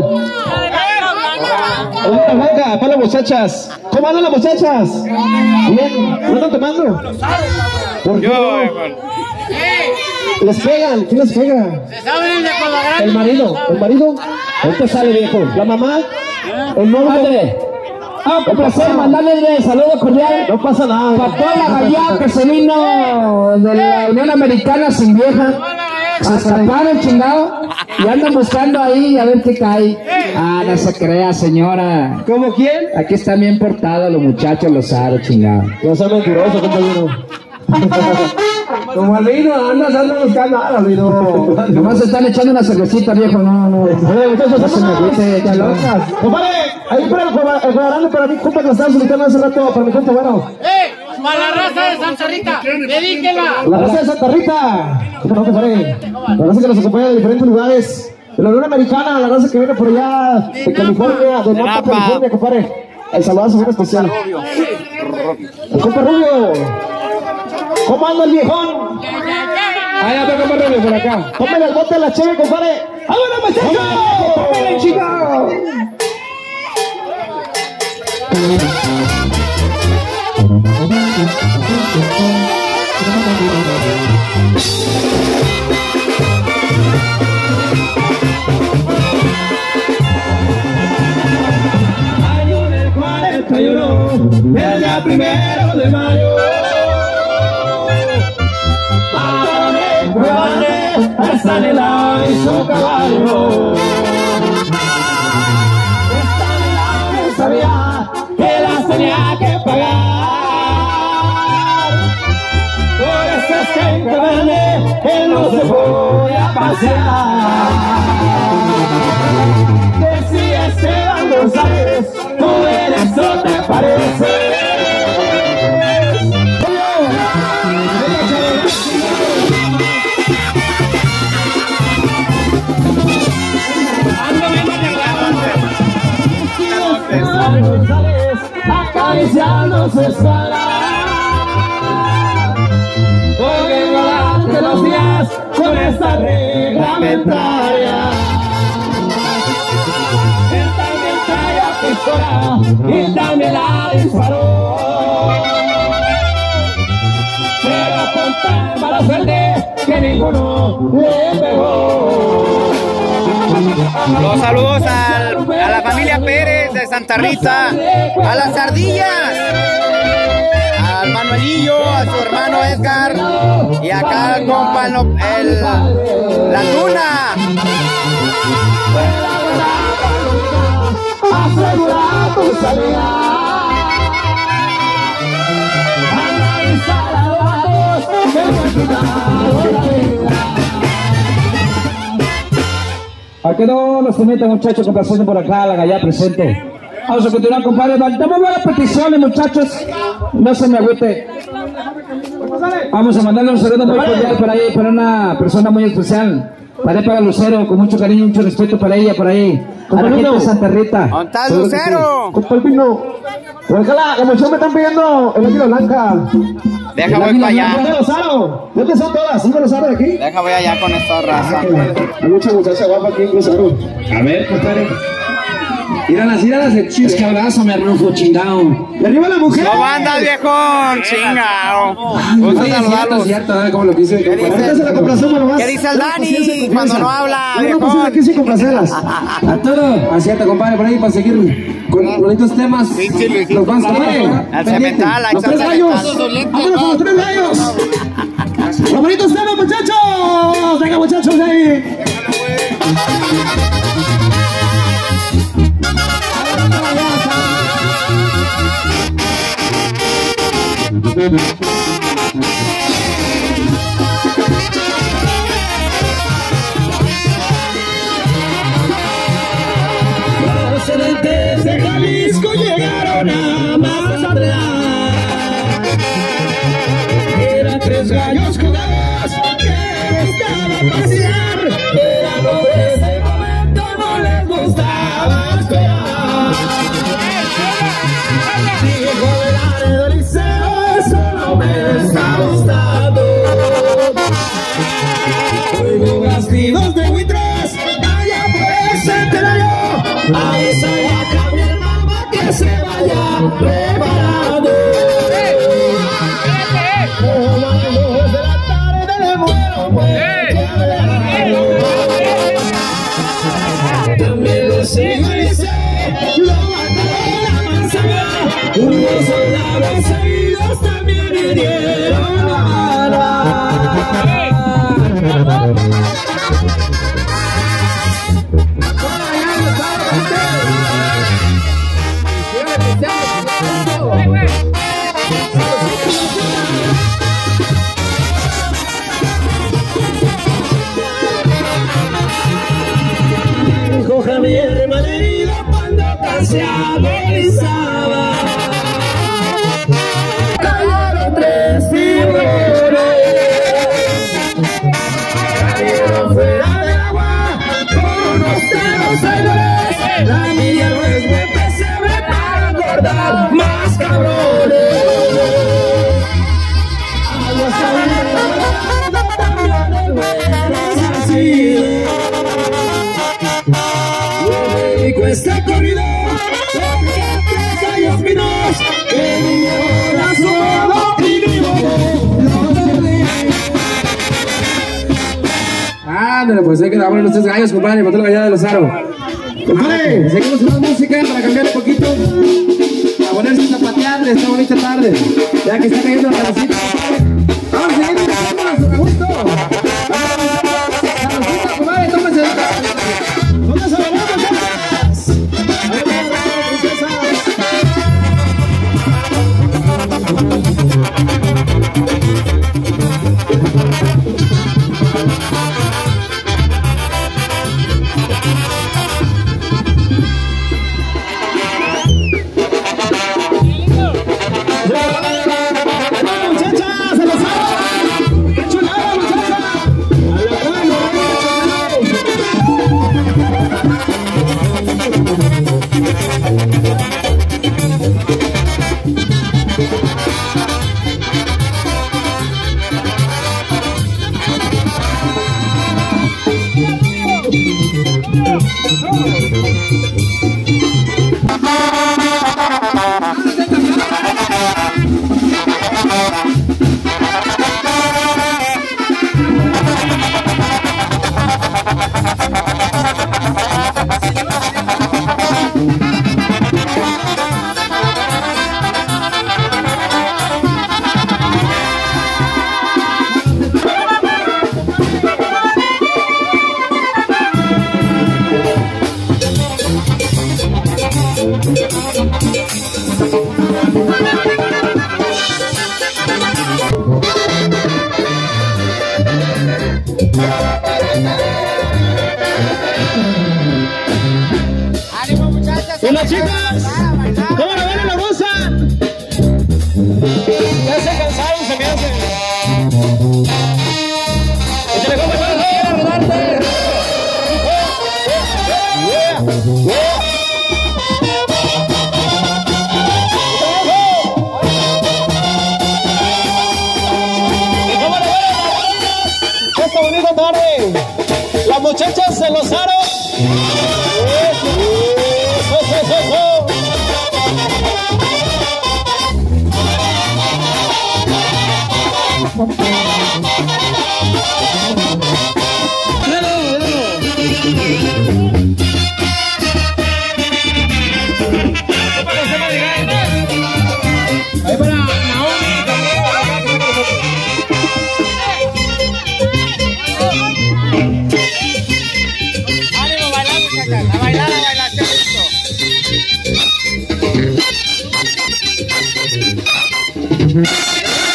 La blanca, para las muchachas. ¿Cómo andan las muchachas? Bien, ¿no están tomando? ¿Por qué no? Les pegan, ¿quién les pega? El marido, el marido. Ahorita sale, viejo. La mamá. El novio. Ah, con placer, mandarle saludo cordial. No pasa nada. Para toda la gallada que se vino de la Unión Americana sin vieja. Se escaparon, chingado. Y andan buscando ahí a ver qué cae. Ah, no se crea, señora. ¿Cómo quién? Aquí están bien portados los muchachos, los aros, chingado. No son mentirosos, compañero. Como al vino, andas, andas buscando nada, vino. Nomás se están echando una cervecita, viejo, no, no. Oye, muchachos, no se me agüite, ya locas. Compadre, ahí para el cuadrando para mí, compa, que lo estaba solicitando hace rato, para mi cuenta, bueno. ¡Eh! ¡Para la raza de Santa Rita! ¡Dedíquela! La raza de Santa Rita. ¿Cómo no, compadre? La raza que nos acompaña de diferentes lugares. De la Unión Americana, la raza que viene por allá, de California, de Napa, California, compadre. El saludazo muy especial. El compa Rubio. ¿Cómo anda el viejón? Ahí anda compa Rubio por acá. Póngale el bote a la chévere, compadre. ¡Vámonos, muchachos! ¡Póngale, chico! Año del cuarenta y uno, el día primero de mayo. Esta nena y su caballo. Esta nena sabía que las tenía que pagar. Por eso es que en Cabane él no se voy a pasear. Decía Esteban González, tú eres o te pareces. Acariciando su espalda, porque engordarte los días con esta reglamentaria. Él también traía pistola y también la disparó, pero con tan mala suerte que ninguno le pegó. Los saludos al, a la familia Pérez de Santa Rita, a las ardillas, al Manuelillo, a su hermano Edgar y acá al compa el, el, la Tuna. Asegura tu salida. Analizar a los que me quitaron la vida. ¿A qué no nos comenta, muchachos, que pasen por acá, la gallada presente? Vamos a continuar, compadre. Damos buenas peticiones, muchachos. No se me agüite. Vamos a mandarle un saludo muy cordial para ahí, para una persona muy especial. Para para Lucero, con mucho cariño y mucho respeto para ella, por ahí. A la gente de Santa Rita. ¿Dónde está Lucero? Compa el vino. Por acá la emoción me están pidiendo el águila blanca. Deja voy para allá. ¿Dónde son todas? ¿Cinco los de aquí? Deja voy allá con esta raza. Hay mucha muchacha guapa aquí en Cruzaro. A ver, compadre. Míralas, míralas, el chido. Es que abrazo, me arrufo, chingao. ¡Y arriba la mujer! ¿Cómo andas, viejón? Chingao. Gusto saludarlos. Es cierto, ¿eh? Como lo dice. ¿Qué dice el Dani cuando no habla, viejón? Aquí sin complacerlas. A todo. Acierta, compadre, por ahí para seguir con bonitos temas. Los más compadre. Al cemental, ahí los está el tres gallos. cemental. ¡Vámonos con los tres gallos! ¡Los bonitos temas, muchachos! Procedentes de Jalisco llegaron a masacrar. Eran tres gallos jugados que estaban a pasear. Eran hombres de momento, no les gustaba esperar. Hijo del Laredo Liceo, eso no me está gustando. Oigo gastidos de buitres, allá por el centenario. Avisa a mi hermana que se vaya preparando. Como a las dos de la tarde le muero, muero. También lo sigo y sé, lo mataron a la manzana. Unos soldados seguidos también hirieron la bala. Dijo Javier malherido cuando se agonizaba. Cayeron tres tiburones, cayeron fuera del agua con unos telos aires. La niña no es buen pesebre para engordar más cabrones. Agua salida también el güero así. Esta corrida porque tres gallos minos que vinieron a solo y vivo los perdí. Ándale, pues hay que grabar los tres gallos, compadre, para toda la gallada de Lozaro. Compadre, seguimos con más música para cambiar un poquito, para ponerse a zapatear esta bonita tarde, ya que está cayendo la tardecita. Vamos a seguir disfrutando a gusto. Saludcita, compadre, tómese. ¿Dónde se lo vamos, ¡Ánimo, muchachas! ¡Y las chicas! ¿Cómo la ven en la goza? Ya se cansaron, se me hace. ¡Échale, compa, compa! ¡Rodarte! ¿Y cómo le ven esta bonita tarde? Las muchachas de Lozaro. Ahí para Naomi también. ánimo, bailar, muchachas, a bailar, a bailar, qué listo.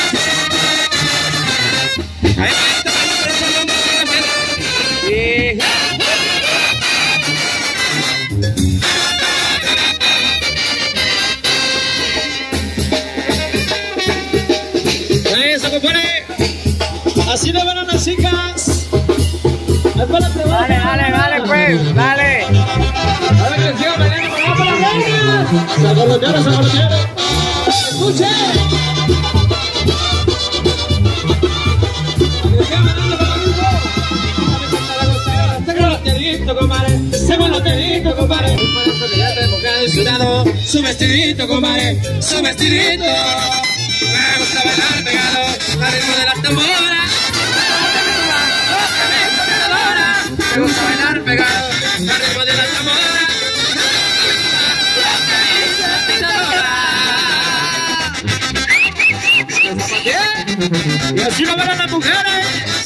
Así le van a las chicas. Dale, dale, dale, pues, dale. A ver que siga bailando, vamos para las reinas. Sagolotearon, sagolotearon. Escuche. Segoloteadito, compadre. Su vestidito, compadre. Su vestidito. Me gusta bailar pegado al ritmo de la tambora. Me gusta bailar pegado al ritmo de la tambora. Y así lo verán las mujeres.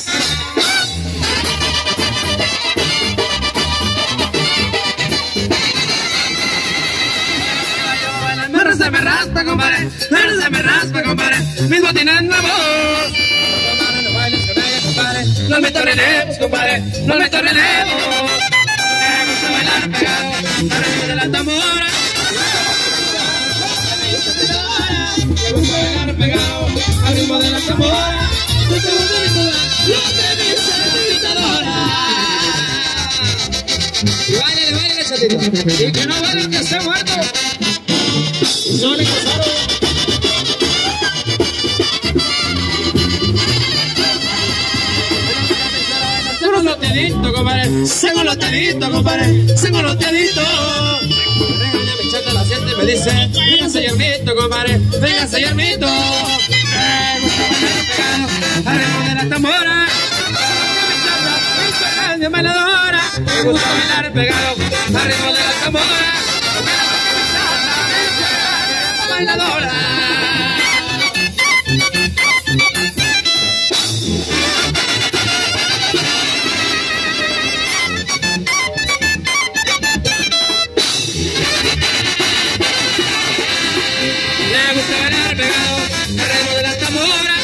Se me raspa, compadre, se me raspa, compadre, mis botines nuevos. No bailes con ella, compadre, no me torrenemos, compadre, no me torrenemos. Me gusta bailar pegado al ritmo de la tambora. Me gusta bailar pegado al ritmo de la tambora. Yo te gusta mi invitadora. Y baile, baile, chatito. Y que no baile que esté muerto. Solo pasaron. Segoloteadito, compadre. Segoloteadito, compadre. Segoloteadito. Regaña mi chata a las siete y me dice: véngase, yermito, compadre. Véngase, yermito. Me gusta bailar pegado al ritmo de la tambora. Mi bailadora. Me gusta bailar pegado al ritmo de la tambora. Bailadora. Le gusta bailar pegado al ritmo de la tambora.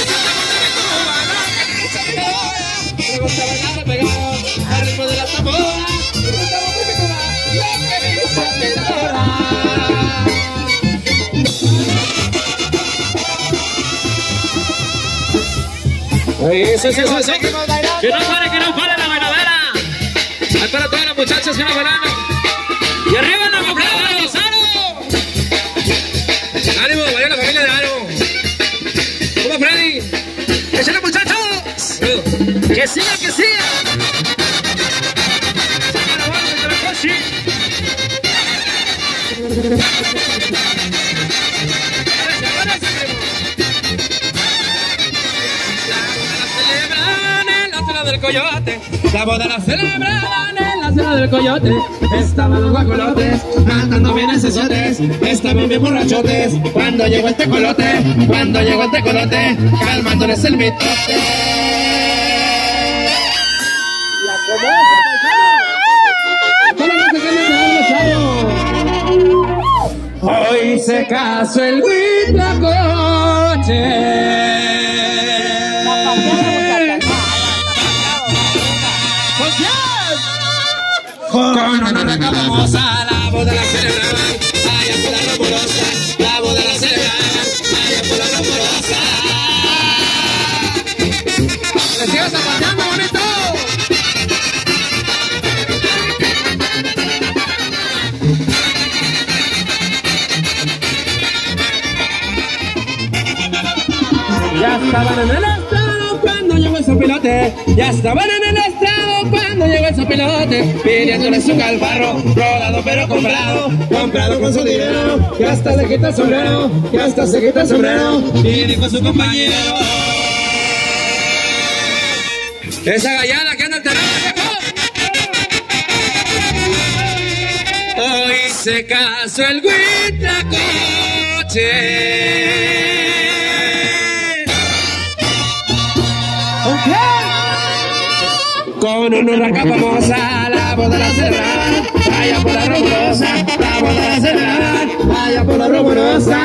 Le gusta bailar pegado al ritmo de la tambora. Eso, eso, eso, eso. Que no pare, que no pare la bailadera. Ahí para todas las muchachas que nos bailan. Y arriba la comprada de los Aro. Ánimo, baila la familia de Aro. ¿Cómo, Freddy? ¡Échale, muchachos! ¡Que siga, que siga! ¡Saca la banda de la coche! Del coyote, la boda la celebraban en la cena del coyote. Estaban los guacolotes, cantando bien esesotes, estaban bien borrachotes. Cuando llegó el tecolote, cuando llegó el tecolote, calmándoles el mitote. Hoy se casó el huitlacoche. Con una raca famosa, la boda la celebraban, allá por la rumorosa, la boda la celebraban, allá por la rumorosa. ¡Les sigas zapateando, bonito! Ya estaban en el estrado cuando llegó el sopilote, ya estaban en el estrado cuando llegó el sopilote, pidiéndole su calfarro, rodado pero comprado, comprado con su dinero, que hasta se quita el sombrero, que hasta se quita el sombrero, y dijo a su compañero: esa gallada que anda alterada, hoy se casó el huitlacoche. Con una raca famosa, la boda la celebraban, allá por la rumorosa, la boda la celebraban, allá por la rumorosa.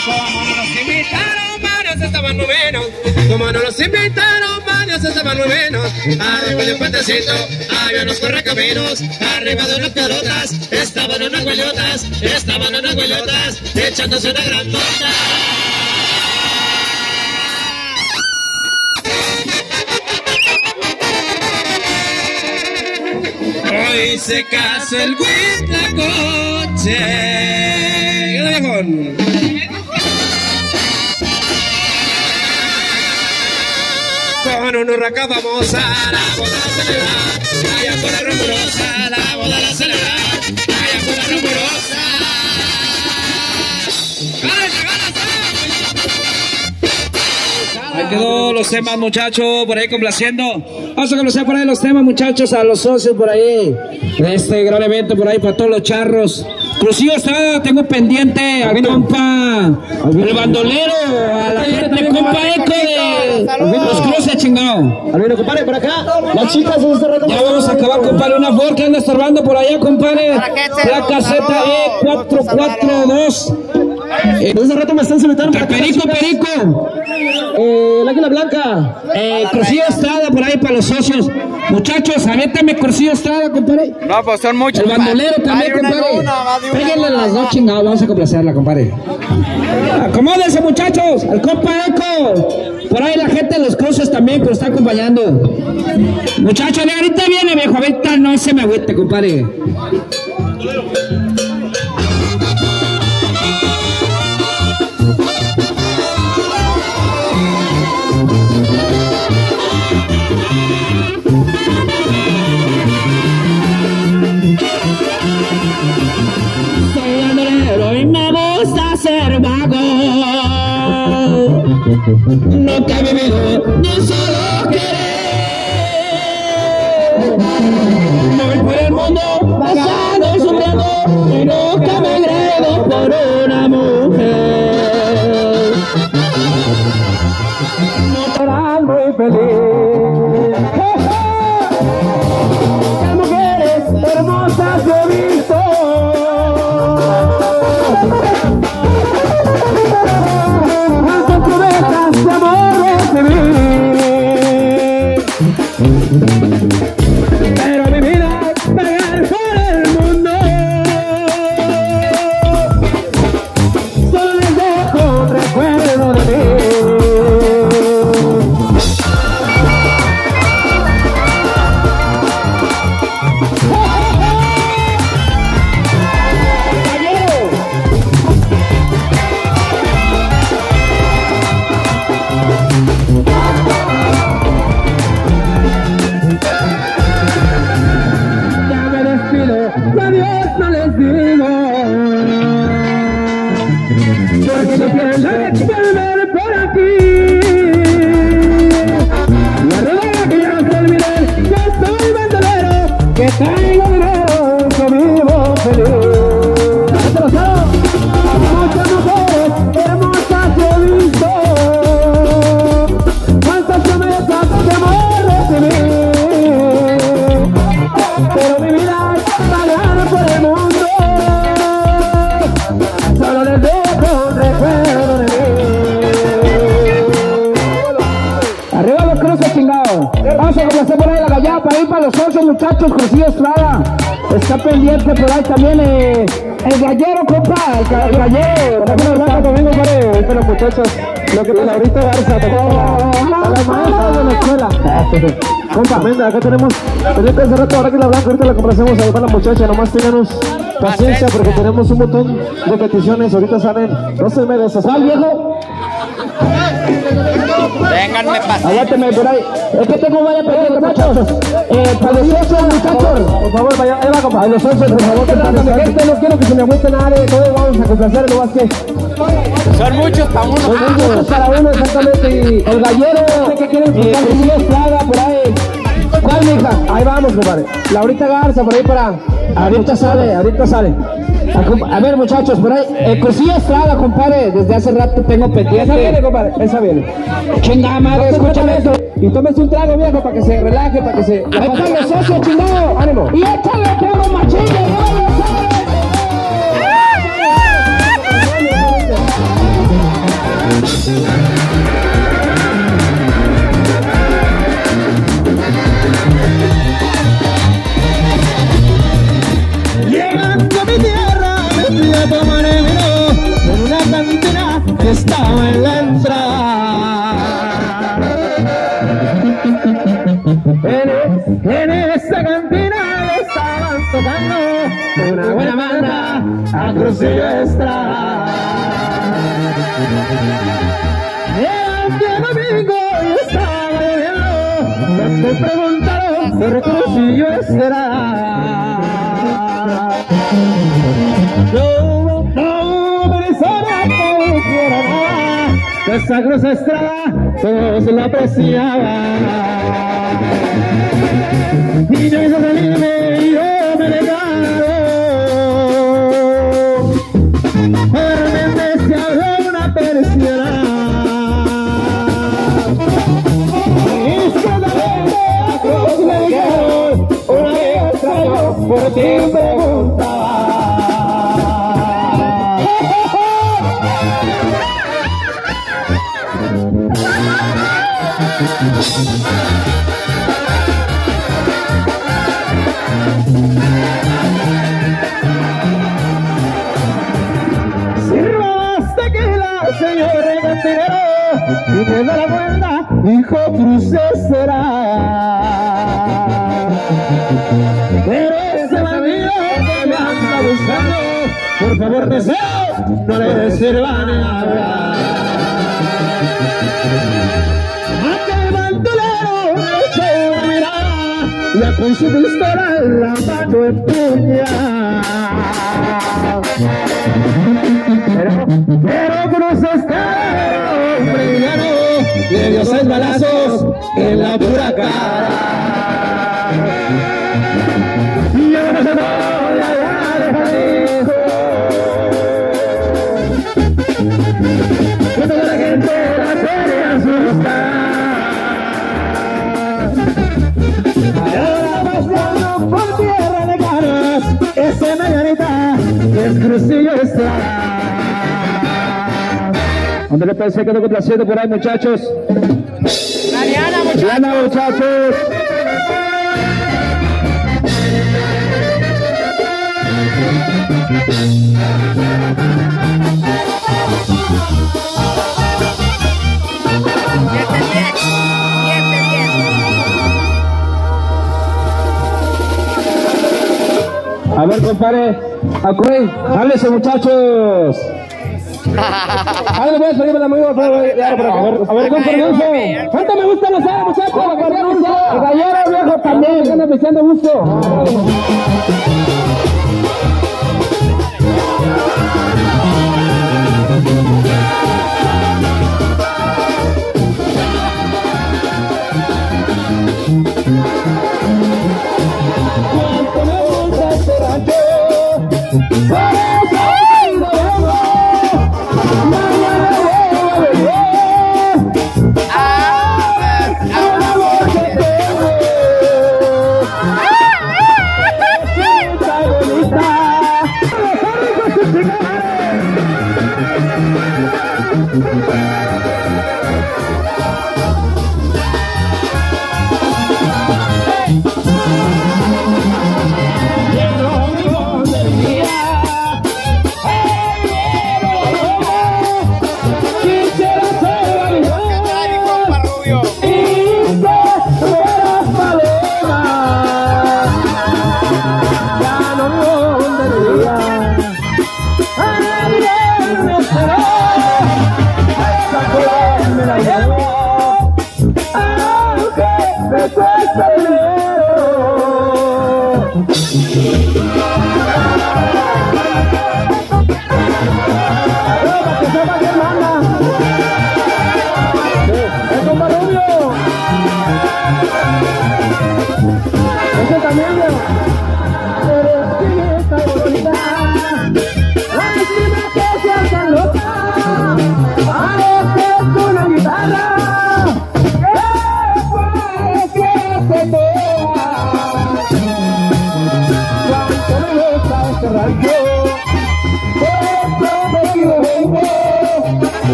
Como no los invitaron, varios estaban numeros, como no los invitaron, varios estaban numeros. arriba de un puentecito, había unos correcaminos, arriba de unas pelotas, estaban unas huellotas, estaban unas huellotas, echándose una gran nota. Hoy se casa el Huitlacoche. ¿Qué viejón? Con una urraca famosa, la boda a celebrar, allá por la rumorosa, la boda a celebrar, allá por la rumorosa. Ahí quedó los temas, muchachos, por ahí complaciendo. Vamos a complacer por ahí los temas, muchachos, a los socios por ahí de este gran evento, por ahí para todos los charros. Crucillo Estrada, tengo pendiente a compa el bandolero, a la gente, compa Eco de los cruces, chingado. Albino, compadre, por acá. Las chicas en este rato. Ya vamos a acabar, compadre. Una Ford que anda estorbando por allá, compadre. La caseta E cuatro cuatro dos. Eh, Desde rato me están solicitando. Perico, Perico. Eh, el Águila Blanca. Eh, Crucillo Estrada por ahí para los socios. Muchachos, aviéntame Crucillo Estrada, compadre. No, pues son muchos. El bandolero también, compadre. Péguenle las dos chingados, vamos a complacerla, compadre. Acomódense, muchachos. El compa Eco. Por ahí la gente de los cruces también que nos está acompañando. Muchachos, ahorita viene, viejo. Ahorita no se me agüite, compadre. Soy andorero y me gusta ser vago. No te he vivido ni solo querer. Voy por el mundo pasando y sufriendo y nunca me agredo por una mujer. No serás muy feliz. Las mujeres hermosas yo he visto. Cuántas promesas de amor recibí. Pero mi vida es vagar por el mundo. Solo les dejo un recuerdo de mí. Porque no quieren volver por aquí. La rodada que ya se olvidé, yo soy bandolero, que traigo dinero, que vivo feliz. Muchas mujeres hermosas he visto. Cuántas promesas de amor recibí. Pero mi vida es vagar por el mundo. Solo les dejo un recuerdo de mí. Arriba los cruces, chingados. Vamos a complacer por ahí la gallada para ir para los socios, muchachos. Crucillo Estrada está pendiente por ahí también. Eh, el gallero, compa, el, el gallero. Déjame hablar conmigo, compadre. Pero muchachos, lo que Laurita Garza a las maestras de la escuela. Compa, venga, acá tenemos. Pendiente hace rato, ahora que la blanca, ahorita la complacemos ahí para la muchacha. Nomás ténganos paciencia porque tenemos un montón de peticiones. Ahorita salen. No se me desasal, viejo. Vénganme pasando. Aguánteme por ahí. Es que tengo varias peticiones, muchachos. Eh, para los socios, muchachos. Por favor, vaya, ahí va, compa. A los socios, por favor, que mi gente, no quiero que se me agüite nadie. Todos vamos a complacer, lo más que. Son muchos para uno. Son muchos para uno, exactamente. Y el gallero. ¿Qué quieren escuchar? Crucillo Estrada, por ahí. ¿Cuál, mija? Ahí vamos, compadre. Laurita Garza, por ahí para. Ahorita sale, ahorita sale. A, a ver, muchachos, por ahí. El Crucillo Estrada, compadre. Desde hace rato tengo pendiente. Esa viene, compadre. Esa viene. Chingada madre, escúchame esto. Y tómese un trago, viejo, para que se relaje, para que se. ¡A ver, los socios, chingado! ¡Ánimo! Y échale, trago machín. buscando una buena banda a Crucillo Estrada. Era un día domingo y estaba lloviendo, me preguntaron por Crucillo Estrada. No, no, persona que dijera nada, que esa Cruz Estrada todos la apreciaban. Y yo hice salirme y yo me negaron. Realmente se abrió una persiana. Y solamente a Cruz le dijeron, una vez extraño por ti preguntaba. Sirva tequila, señor regatinero, y que da la vuelta, hijo Cruces será. Pero ese bandido que me anda buscando, por favor deseo, no le sirva nada. Aquel bandolero me echó una mirada, ya con su pistola en la mano empuña. Pero, pero Cruz Estrada, hombre llano, le dio seis balazos en la pura cara. Y yo no se voy a dejar hijo. Que toda la gente la quiere asustar. Ahora paseando por tierra de caras, ese mañanita es Crucillo Estrada. ¿Dónde le pensé que no complaciendo por ahí, muchachos? Mariana, muchachos. Mariana, muchachos. A ver, compadre, acuérdate, háblese, muchachos. A ver, voy a salir de la amigo, por favor. A ver, a ver, con permiso. ¿Cuánto me gusta la sala, muchachos? Con permiso. El gallero viejo también. Están apreciando gusto. Cuánto me gusta este rancho. Por eso hoy lo vengo. Mañana voy a beber. Un amor que tengo. Está bonita.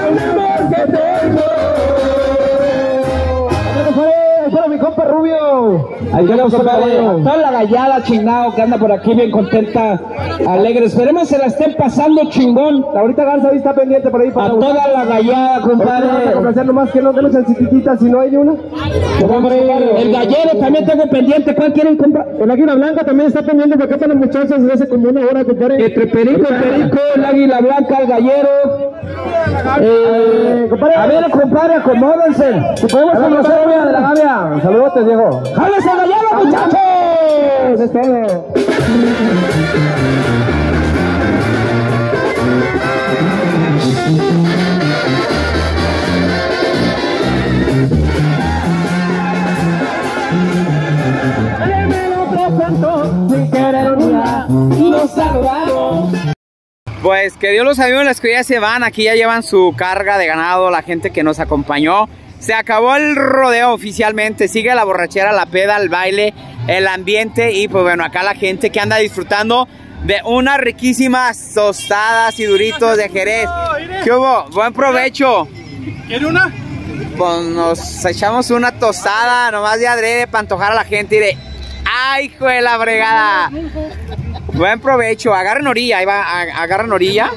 Rubio. caballero. Ahí tenemos al caballero. Toda la gallada chingado que anda por aquí bien contenta, alegre. Esperemos se la estén pasando chingón. Ahorita Garza está pendiente por ahí para a toda la gallada, compadre. Complacer nomás que no tenemos el chiquitita, si no hay ni una. El gallero también tengo pendiente. ¿Cuál quieren comprar? El águila blanca también está pendiente porque acá para los muchachos desde hace como una hora, compadre. Entre perico, el perico, el águila blanca, el gallero. Eh, a ver, compadre, acomódense. Si podemos conocer a de la Gavia. Saludos, Diego. ¡Jálense al gallero, muchachos! Es todo. Pues que Dios los ayude, las que ya se van, aquí ya llevan su carga de ganado, la gente que nos acompañó. Se acabó el rodeo oficialmente, sigue la borrachera, la peda, el baile, el ambiente y pues bueno, acá la gente que anda disfrutando de unas riquísimas tostadas y duritos de Jerez. ¿Qué hubo? Buen provecho. ¿Quiere una? Pues nos echamos una tostada nomás de adrede para antojar a la gente y de... ¡Ay, hijo de la fregada! Buen provecho, agarren orilla, ahí va, agarren orilla.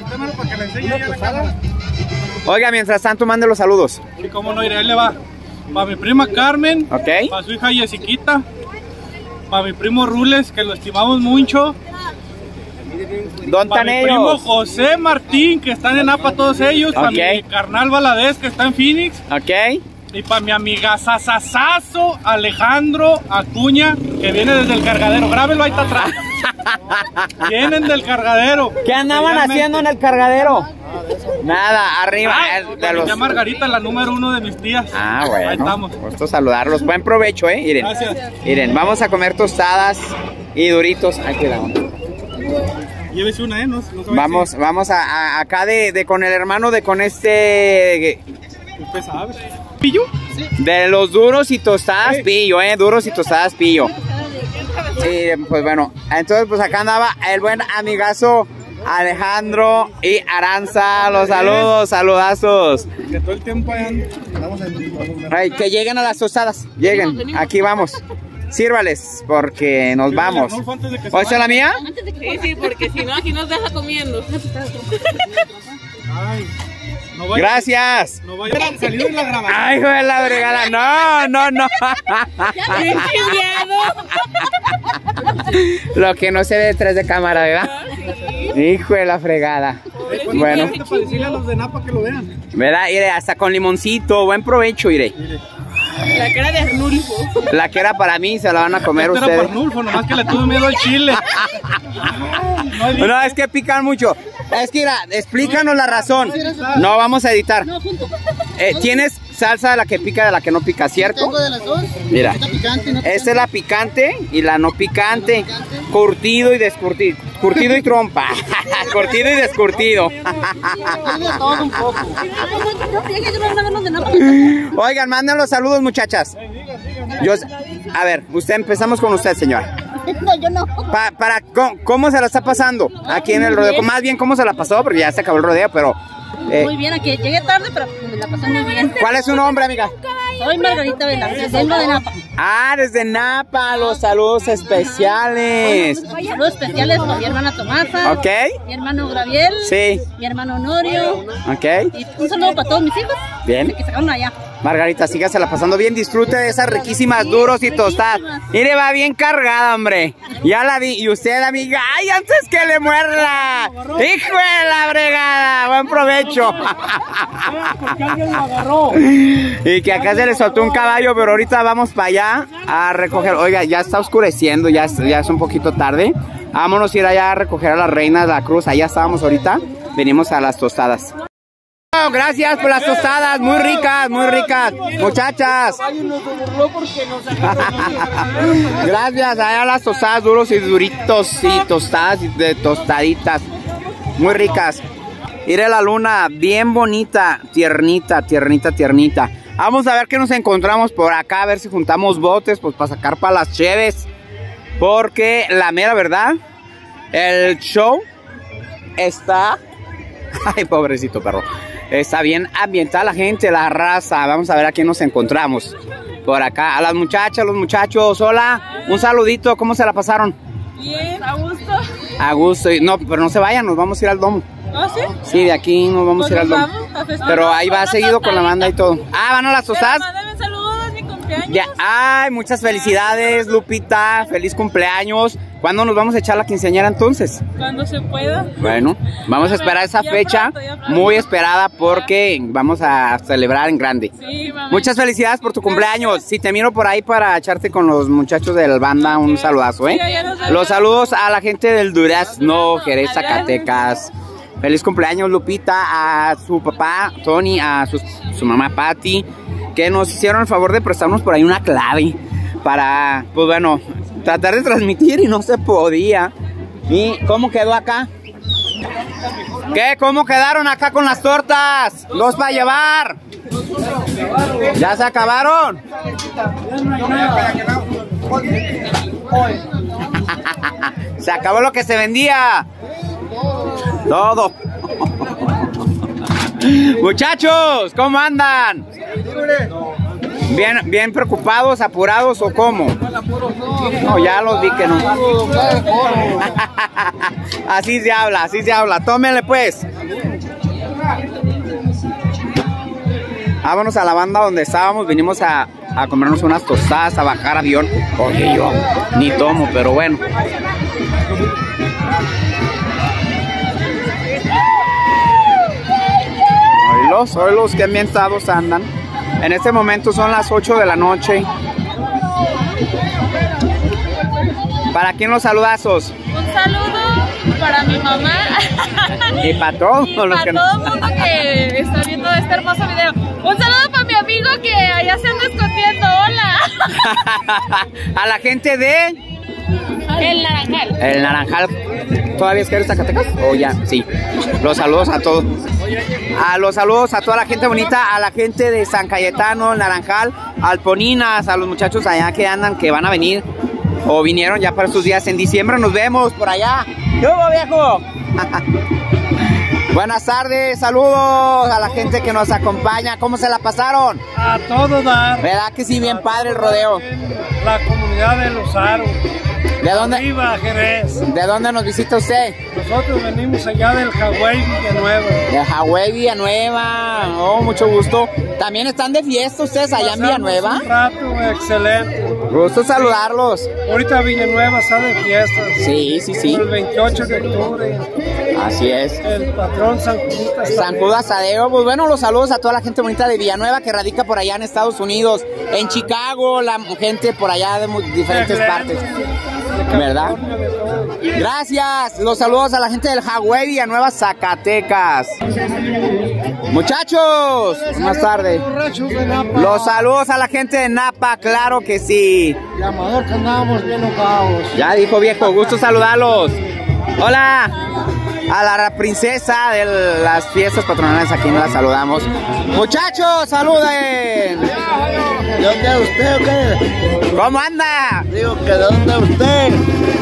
Oiga, mientras tanto, mande los saludos. Sí, cómo no iré, ahí le va. Para mi prima Carmen, okay. Para su hija Jessiquita, para mi primo Rules, que lo estimamos mucho. ¿Dónde para están mi ellos? primo José Martín, que están en Napa todos ellos. Okay. Para mi carnal Valadez, que está en Phoenix. Ok. Y para mi amiga Sasasazo Alejandro Acuña, que viene desde el cargadero. Grábelo, ahí está atrás. Vienen del cargadero. ¿Qué andaban haciendo en el cargadero? Nada, arriba. Ah, el, de los... los... Margarita, la número uno de mis tías. Ah, bueno. Ahí estamos. Gusto saludarlos. Buen provecho, eh. Miren. Gracias. Miren, vamos a comer tostadas y duritos. Ay, cuidado. Llévese una, eh. No, no vamos, vamos a, a, acá de, de con el hermano de con este. Usted sabe. ¿Pillo? Sí. De los duros y tostadas, sí. Pillo, eh. Duros y tostadas, pillo. Y pues bueno, entonces pues acá andaba el buen amigazo Alejandro y Aranza. Los saludos, saludazos. Que todo el tiempo ahí Ay, que lleguen a las tostadas, lleguen, aquí vamos. Sírvales, porque nos vamos. ¿O esa es la mía? Sí, sí, porque si no, aquí nos deja comiendo. Ay. No vaya, gracias. No vaya a salir de la grabación. Ay, hijo de la bregada. No, no, no. Lo que no se ve detrás de cámara, ¿verdad? Sí. Hijo de la fregada. Pues bueno. Para decirle a los de Napa que lo vean. ¿Verdad? Iré, hasta con limoncito. Buen provecho, iré. La que era de Arnulfo. La que era para mí, se la van a comer no ustedes. Era para Arnulfo, nomás que le tuve miedo al chile. No, no, es que pican mucho. Es que, mira, explícanos la razón. No, vamos a editar. Eh, ¿Tienes salsa de la que pica, de la que no pica, cierto? Tengo de las dos. Mira, Picante, no esta es la picante y la no picante. Curtido y descurtido. Curtido y trompa. Curtido y descurtido. Oigan, manden los saludos, muchachas. Yo, a ver, usted, empezamos con usted, señora. No, yo no. Pa, para, ¿cómo, ¿Cómo se la está pasando aquí en el rodeo? Bien. Más bien, ¿cómo se la pasó? Porque ya se acabó el rodeo, pero... Eh. Muy bien, aquí llegué tarde, pero me la pasé muy bien. ¿Cuál es su nombre, amiga? Soy Margarita Velázquez, vengo de Napa. Ah, desde Napa, los saludos especiales. Saludos especiales con mi hermana Tomasa. Ok. Mi hermano Gabriel. Sí. Mi hermano Honorio. Ok. Y un saludo para todos mis hijos. Bien. Que sacaron allá. Margarita, sígasela pasando bien, disfrute de esas riquísimas duros y tostadas. Mire, va bien cargada, hombre. Ya la vi. Y usted, amiga, ¡ay, antes que le muerda! ¡Hijo de la bregada! ¡Buen provecho! Y que acá se le soltó un caballo, pero ahorita vamos para allá a recoger. Oiga, ya está oscureciendo, ya es, ya es un poquito tarde. Vámonos a ir allá a recoger a las reinas de la cruz. Allá estábamos ahorita. Venimos a las tostadas. Gracias por las tostadas, muy ricas, muy ricas, muchachas. Gracias, allá las tostadas duros y duritos y tostadas y de tostaditas, muy ricas. Mire la luna, bien bonita, tiernita, tiernita, tiernita. Vamos a ver qué nos encontramos por acá, a ver si juntamos botes, pues para sacar para las cheves. Porque la mera verdad, el show está... Ay, pobrecito perro. Está bien ambientada la gente, la raza. Vamos a ver a quién nos encontramos. por acá. A las muchachas, los muchachos, hola. Un saludito, ¿cómo se la pasaron? Bien, a gusto. A gusto. No, pero no se vayan, nos vamos a ir al domo. ¿Ah, sí? Sí, de aquí nos vamos a ir al domo. Pero ahí va seguido con la banda y todo. Ah, ¿van a las tostadas? Mándame saludos, es mi cumpleaños. Ya. Ay, muchas felicidades, Lupita. Feliz cumpleaños. ¿Cuándo nos vamos a echar la quinceañera entonces? Cuando se pueda. Bueno, vamos a esperar esa fecha, muy esperada porque vamos a celebrar en grande. Sí, mami. Muchas felicidades por tu cumpleaños. Si te miro por ahí para echarte con los muchachos de la banda, un saludazo, ¿eh? Los saludos a la gente del Durazno, Jerez, Zacatecas. Feliz cumpleaños, Lupita, a su papá, Tony, a su, su mamá, Patti, que nos hicieron el favor de prestarnos por ahí una clave para, pues bueno, tratar de transmitir y no se podía. ¿Y cómo quedó acá? ¿Qué? ¿Cómo quedaron acá con las tortas? ¿Los va a llevar? ¿Ya se acabaron? Se acabó lo que se vendía. Todo. Muchachos, ¿cómo andan? ¿Bien, bien preocupados, apurados o cómo? No, ya los vi que no. Así se habla, así se habla. Tómenle pues. Vámonos a la banda donde estábamos. Vinimos a, a comernos unas tostadas, a bajar avión. Oye, yo ni tomo, pero bueno. Oílos, oílos, qué ambientados andan. En este momento son las ocho de la noche. ¿Para quién los saludazos? Un saludo para mi mamá. Y para todos y los para que todo el mundo que está viendo este hermoso video. Un saludo para mi amigo que allá se anda escondiendo. Hola. A la gente de... El Naranjal. El Naranjal. ¿Todavía es que eres Zacatecas? ¿O ya? Sí. Los saludos a todos. A los saludos a toda la gente bonita, a la gente de San Cayetano, el Naranjal, Alponinas, a los muchachos allá que andan, que van a venir o vinieron ya para estos días. En diciembre nos vemos por allá. ¿Qué hubo, viejo? Buenas tardes, saludos a la gente que nos acompaña. ¿Cómo se la pasaron? A todo dar. ¿Verdad que sí? Bien padre el rodeo. La comunidad de Los Aros. ¿De dónde? Arriba, Jerez. ¿De dónde nos visita usted? Nosotros venimos allá del Hawái Villanueva. De Hawái Villanueva. Oh, mucho gusto. ¿También están de fiesta ustedes allá en Villanueva? Un rato excelente. Gusto saludarlos. Ahorita Villanueva está de fiesta. Sí, sí, sí. El veintiocho de octubre. Así es. El patrón San Judas San Judas Tadeo. Pues bueno, los saludos a toda la gente bonita de Villanueva que radica por allá en Estados Unidos, en Chicago, la gente por allá de diferentes partes. ¿Verdad? Gracias. Los saludos a la gente del Hawái Villanueva, Zacatecas. Muchachos, buenas tardes. Los saludos a la gente de Napa, claro que sí. Y Amador, que andábamos bien enojados. Ya dijo, viejo, gusto saludarlos. Hola. A la princesa de las fiestas patronales, aquí nos la saludamos. Muchachos, saluden. ¿De dónde es usted o qué? ¿Cómo anda? Digo que ¿de dónde es usted?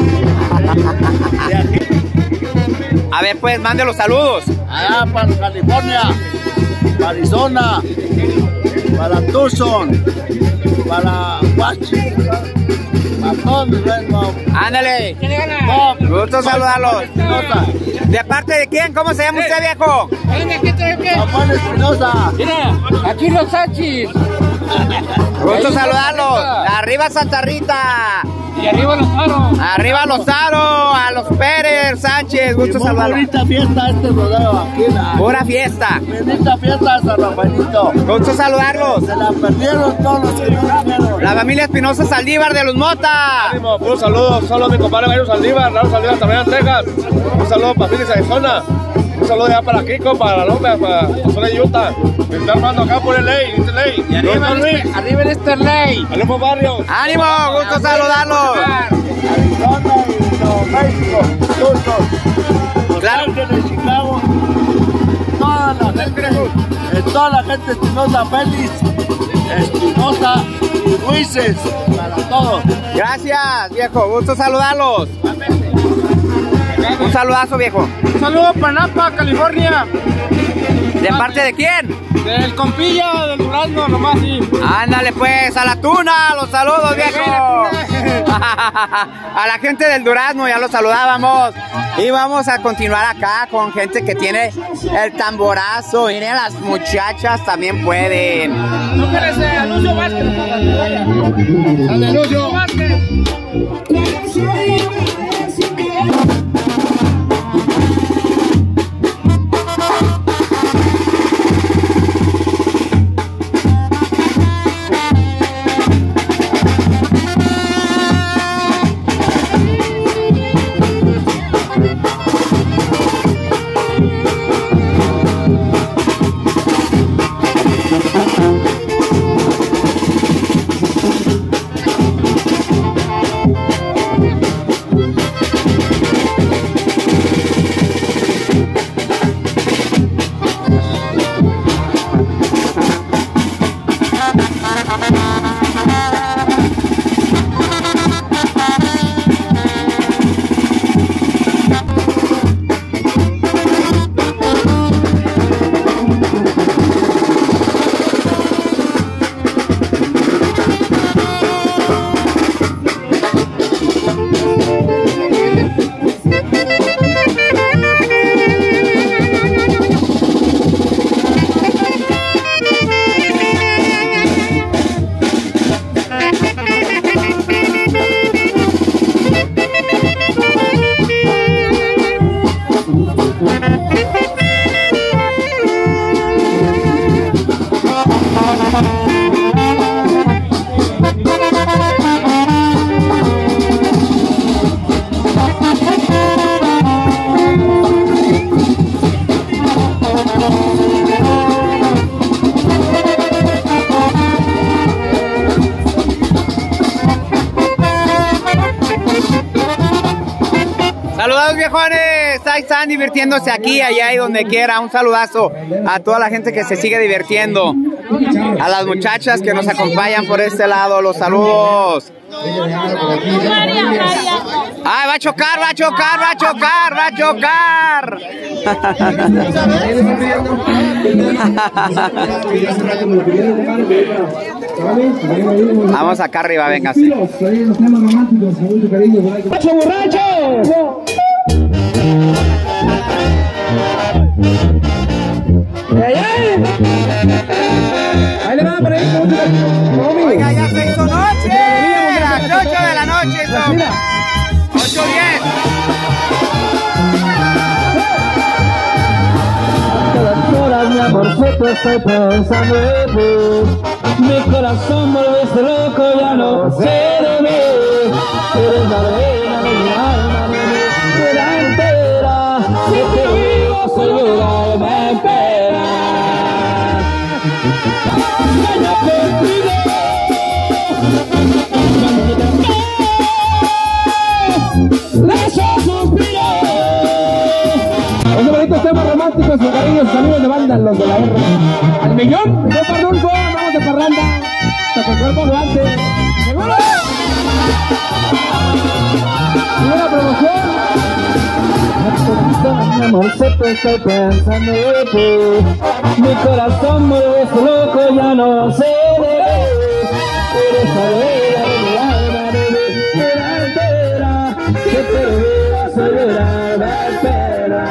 A ver, pues, mande los saludos. Allá para California, para Arizona, para Tucson, para Washington. Ándale. Gusto saludarlos. ¿De parte de quién? ¿Cómo se llama usted, viejo? Juan Espinosa. Mira, aquí los Sánchez. Gusto saludarlos. Arriba Santa Rita. Y arriba los Aros. Arriba los Aros, a los Pérez, Sánchez. Gusto saludarlos. Bonita fiesta este rodeo aquí. La... Pura fiesta. Bonita fiesta de San Rafaelito. Gusto saludarlos. Se la perdieron todos los que no vinieron. La familia Espinosa Saldívar de Los Mota. Ánimo, un saludo, solo a mi compadre Jairo Saldívar, Raúl Saldívar también en Texas. Un saludo para Phoenix, Arizona. Un saludo ya para Kiko, para López, para la zona de Utah. Me está armando acá por el ley, este ley. Y arriba, este, arriba en este ley. Ánimo, barrio. Ánimo, gusto saludarlos. Arizona y Nuevo México, Tucson. Claro. De Chicago. Toda la gente, eh, toda la gente Espinosa, Félix, Espinosa y Ruices, para todos. Gracias, viejo, gusto saludarlos. Un saludazo, viejo. Un saludo para Napa, California. ¿De parte de quién? Del compilla del Durazno, nomás sí. Ándale pues, a la tuna, los saludos, viejo. A la gente del Durazno ya los saludábamos. Y vamos a continuar acá con gente que tiene el tamborazo. Miren, las muchachas también pueden. No quieres eh, Anuncio Vázquez, no para que vaya. Anuncio Vázquez. Saludados, viejones, ahí están divirtiéndose aquí, allá y donde quiera. Un saludazo a toda la gente que se sigue divirtiendo, a las muchachas que nos acompañan por este lado, los saludos. Ay, va a chocar, va a chocar, va a chocar, va a chocar. Vamos acá arriba, véngase. ¡Borracho, borracho! Ahí le van por ahí. Oiga, ya se hizo noche. Las ocho de la noche son. ocho diez. Todas horas, mi amor, siempre estoy pensando en ti. Mi corazón volviste loco, ya no sé de mí. Eres la reina de mi alma, de mi vida entera. Si te oigo, soy llorar, me espera. Sueña contigo, leso suspiro. Esos bonitos temas románticos con cariños, amigos de banda, los de la R. Al millón, yo Parnulfo, vamos de parranda, hasta que el cuerpo lo hace. ¡Seguro! Y una promoción. Mi amor, siempre estoy pensando en ti. Mi corazón volviste loco, ya no sé de qué. Eres la reina de mi alma, de mi vida entera. Que te olvidas, llorar, me espera.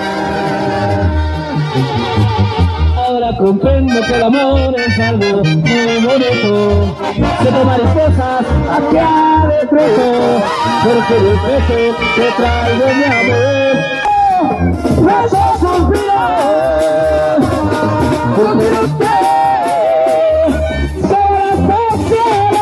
Ahora comprendo que el amor es algo muy bonito. Siento mariposas aquí adentro, porque el peso que traigo mi amor. ¡Besos suspiros! Porque usted sobre este cielo,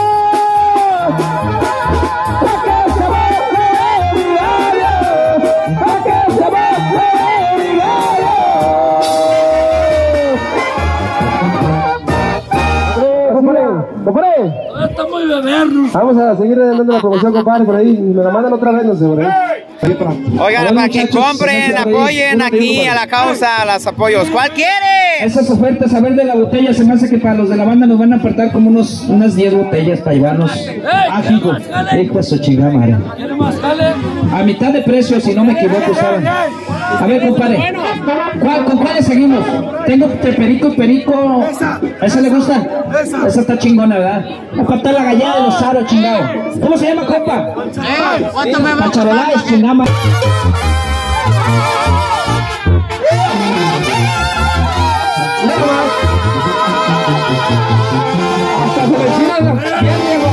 para que se baje mi gallo, para que se baje mi gallo. ¡Compadre! Está muy bebernos. Vamos a seguir dando la promoción, compadre, por ahí. Me la mandan otra vez, no sé, por ahí. Oigan, para que compren, apoyen aquí a la causa, a los apoyos. ¿Cuál quiere? Esas ofertas, a ver, de la botella, se me hace que para los de la banda nos van a apartar como unos, unas diez botellas para llevarnos. Ah, hijo, hijo de su chingada madre. A mitad de precio, si no me equivoco, ¿saben? A ver, compadre. ¿Cuál, ¿Con cuáles seguimos? Tengo de perico y perico. ¿Esa? ¿Esa le gusta? Esa. Esa está chingona, ¿verdad? Va a faltar la gallada de los aros, chingado. ¿Cómo se llama, compa? Eh, ¿cuánto me va a Cacharolais, chingama. Hasta su vecina la bien, viejo.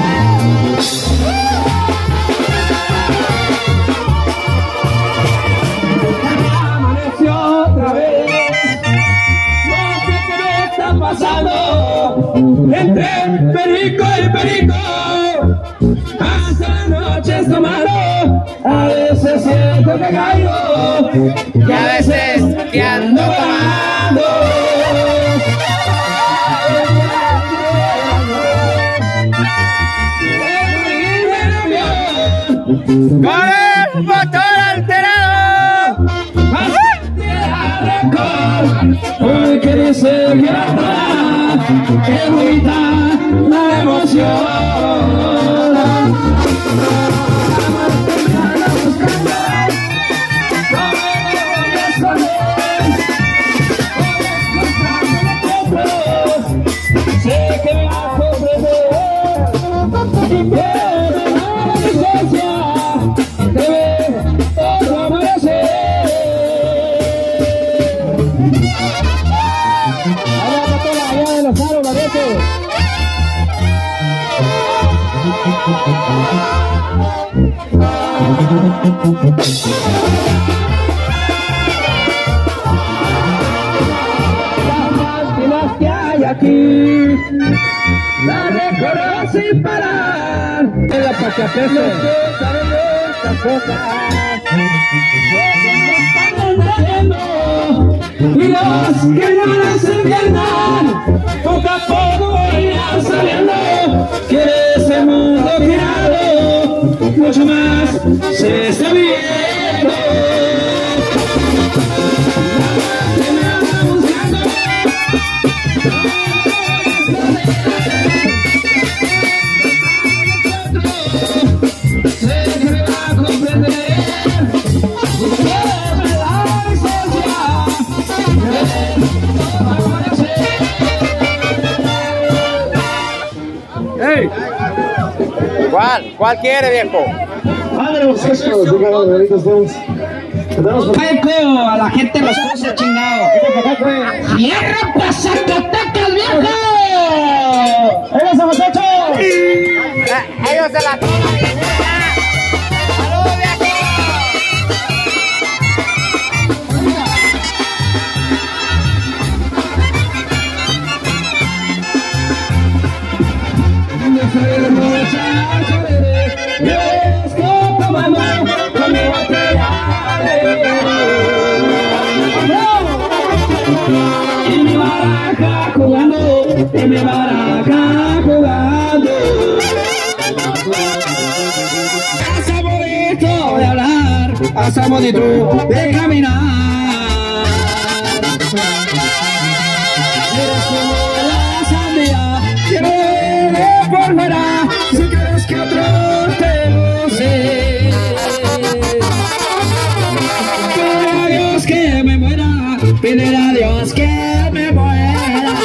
Otra vez, no sé qué me está pasando entre perico y perico. Hasta las noches tomando, a veces siento que caigo y a veces que ando tomando. Con el motor alterado, hoy que dice que atrás, que grita la emoción. Sé que me va a comprender y pierdo la licencia de ver otro amanecer. De los aros, Barreto. Las máquinas que hay aquí las recorro sin parar. En la pachapesa los que saben de estas cosas no están entendiendo. Y los que no las entiendan, poco a poco irán saliendo. Que ese mundo girado, mucho más se está viendo. Que me anda buscando, sé que me va a comprender. Hey. ¿Cuál? ¿Cuál quiere, viejo? Padre, los estos, díganos, bonitos todos. A la gente los cosas, chingado. ¡Fierro pa' Zacatecas, viejo! ¡Eso, muchachos! Ellos se la toman. ¡Saludos, viejo! Soy muchacho bebé, yo estoy tomando con mi botella de y mi baraja jugando, y mi baraja jugando. Pasa bonito de hablar, pasa bonito de caminar. Eres como la sandía, quiero ver por fuera, si quieres que otro te goce. Pídele a Dios que me muera, pídele a Dios que me muera.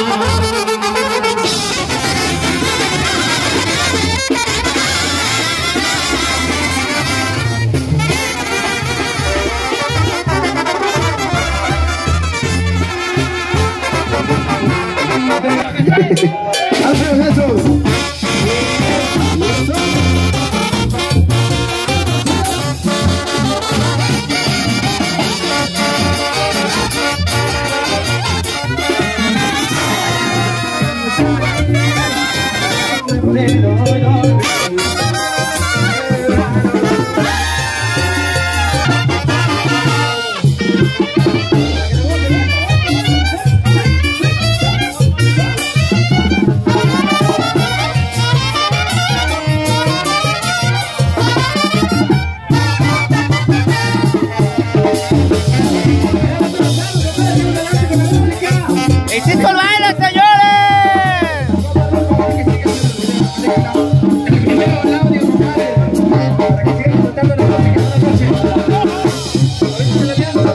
¡Hacen esos! ¡Hiciste el baile, señores!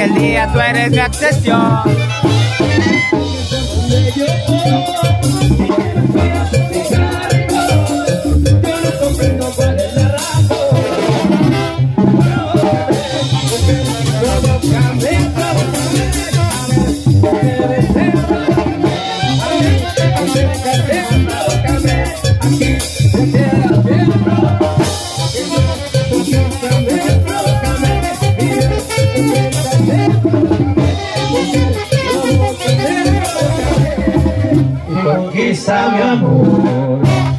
el día tú eres mi obsesión. Conquista mi amor.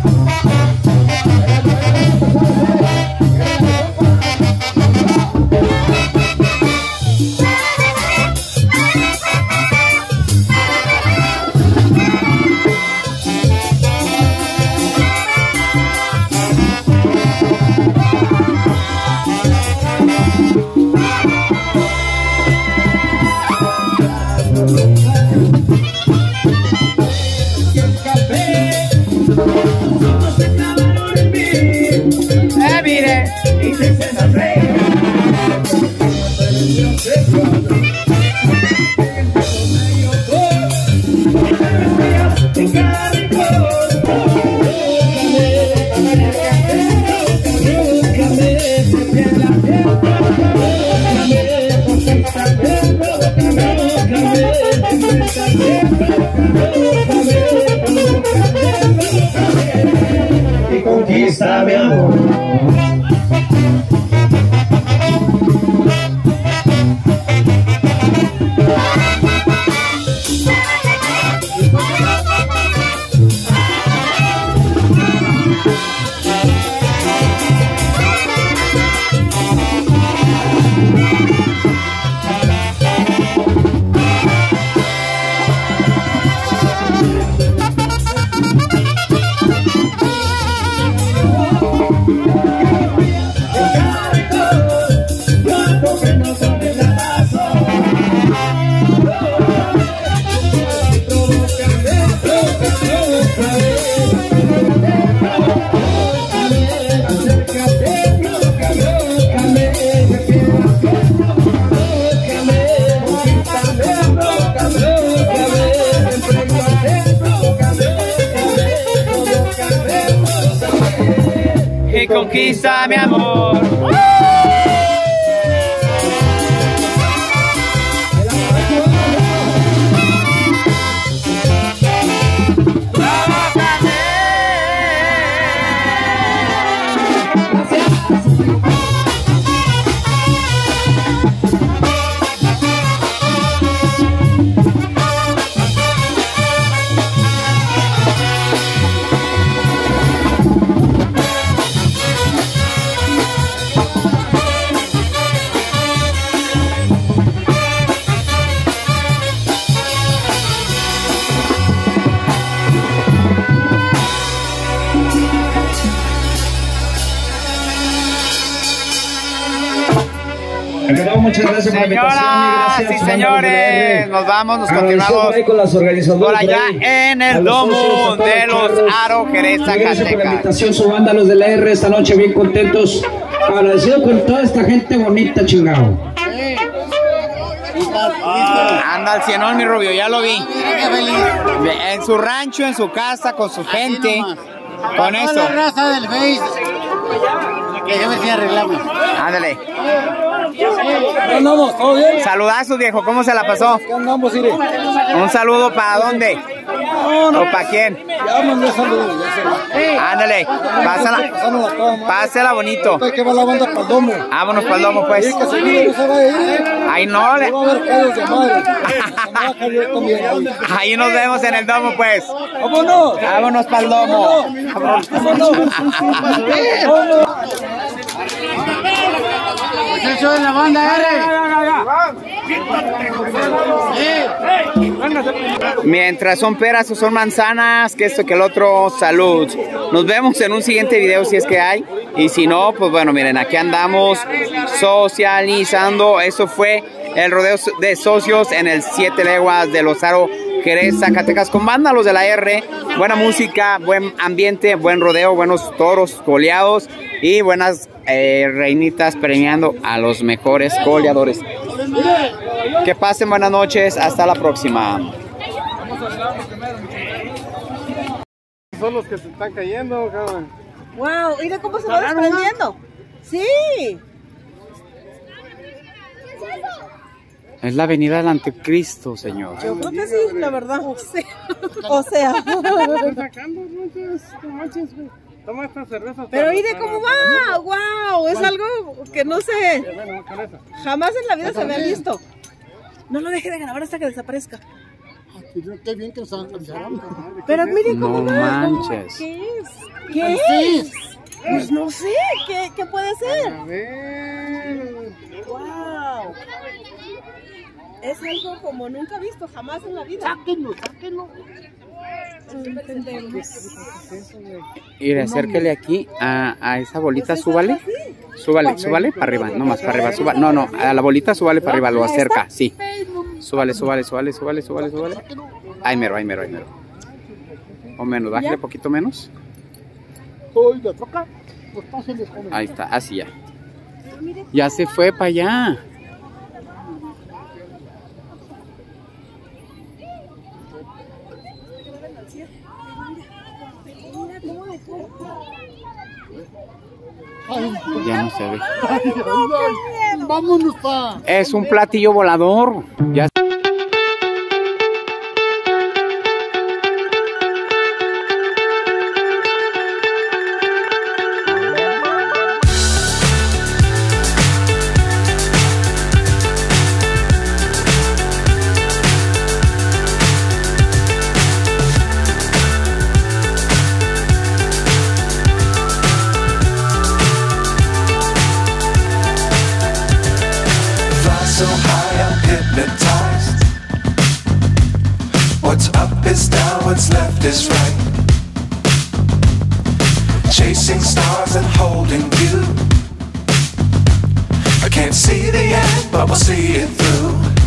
Y conquista mi amor. Y conquista mi amor. Muchas gracias por la invitación. Señoras Gracias, y señores, nos vamos, nos continuamos con las organizadoras por allá por en el domo de los Aro Jerez, Gracias por la Zacatecas. invitación, su banda, los de la R, esta noche bien contentos, agradecido con toda esta gente bonita, chingado. Anda al cienón, mi Rubio, ya lo vi. En su rancho, en su casa, con su gente. Con Toda eso. la raza del Face. Que yo me fui a arreglarme. Ándale. andamos? ¿Todo bien? Saludazos, viejo, ¿cómo se la pasó? ¿Qué andamos, Ire? Un saludo para dónde. No, no. ¿O para quién? Ya mandé saludos, ya se va. Ándale, pásala, pásala bonito. Que va la banda para el domo. Vámonos para el domo, pues. Sí, que seguro no se va a ir. Ahí no le. Va a haber callos de madre. Ahí nos vemos en el domo, pues. Vámonos. Vámonos para el domo. Vámonos. Vámonos. El show de la banda Mientras son peras o son manzanas, que esto que el otro, salud. Nos vemos en un siguiente video si es que hay. Y si no, pues bueno, miren, aquí andamos socializando. Eso fue el rodeo de socios en el Siete Leguas de los Aro Jerez, Zacatecas, con banda, los de la R. Buena música, buen ambiente, buen rodeo, buenos toros coleados y buenas eh, reinitas premiando a los mejores coleadores. Que pasen buenas noches. Hasta la próxima. Son los que se están cayendo, cabrón. Wow, mira cómo se va desprendiendo. Sí. Es la venida del anticristo, señor. Yo creo que sí, la verdad. O sea. O sea. Toma esta cerveza. Pero mire cómo va. Wow, es algo que no sé. Jamás en la vida se había visto. No lo deje de grabar hasta que desaparezca. Qué bien que nos avisaron. Pero mire cómo No va. manches. ¿Qué es? ¿Qué es? Pues no sé. ¿Qué, qué puede ser? A ver. Wow. Es algo como nunca visto, jamás en la vida. Sáquenlo, sáquenlo. Ir, acérquele aquí a, a esa bolita, súbale. Súbale, súbale para arriba, no más para arriba. Suba, no, no, a la bolita súbale para arriba, lo acerca, sí. Súbale, súbale, súbale, súbale, súbale, súbale. Ay, mero, ay, mero, ay, mero. O menos, bájale poquito menos. Ahí está, así ya. Ya se fue para allá. Ya no se ve. Vámonos, pa. Es un platillo volador. Ya. So high I'm hypnotized. What's up is down, what's left is right. Chasing stars and holding you. I can't see the end, but we'll see it through.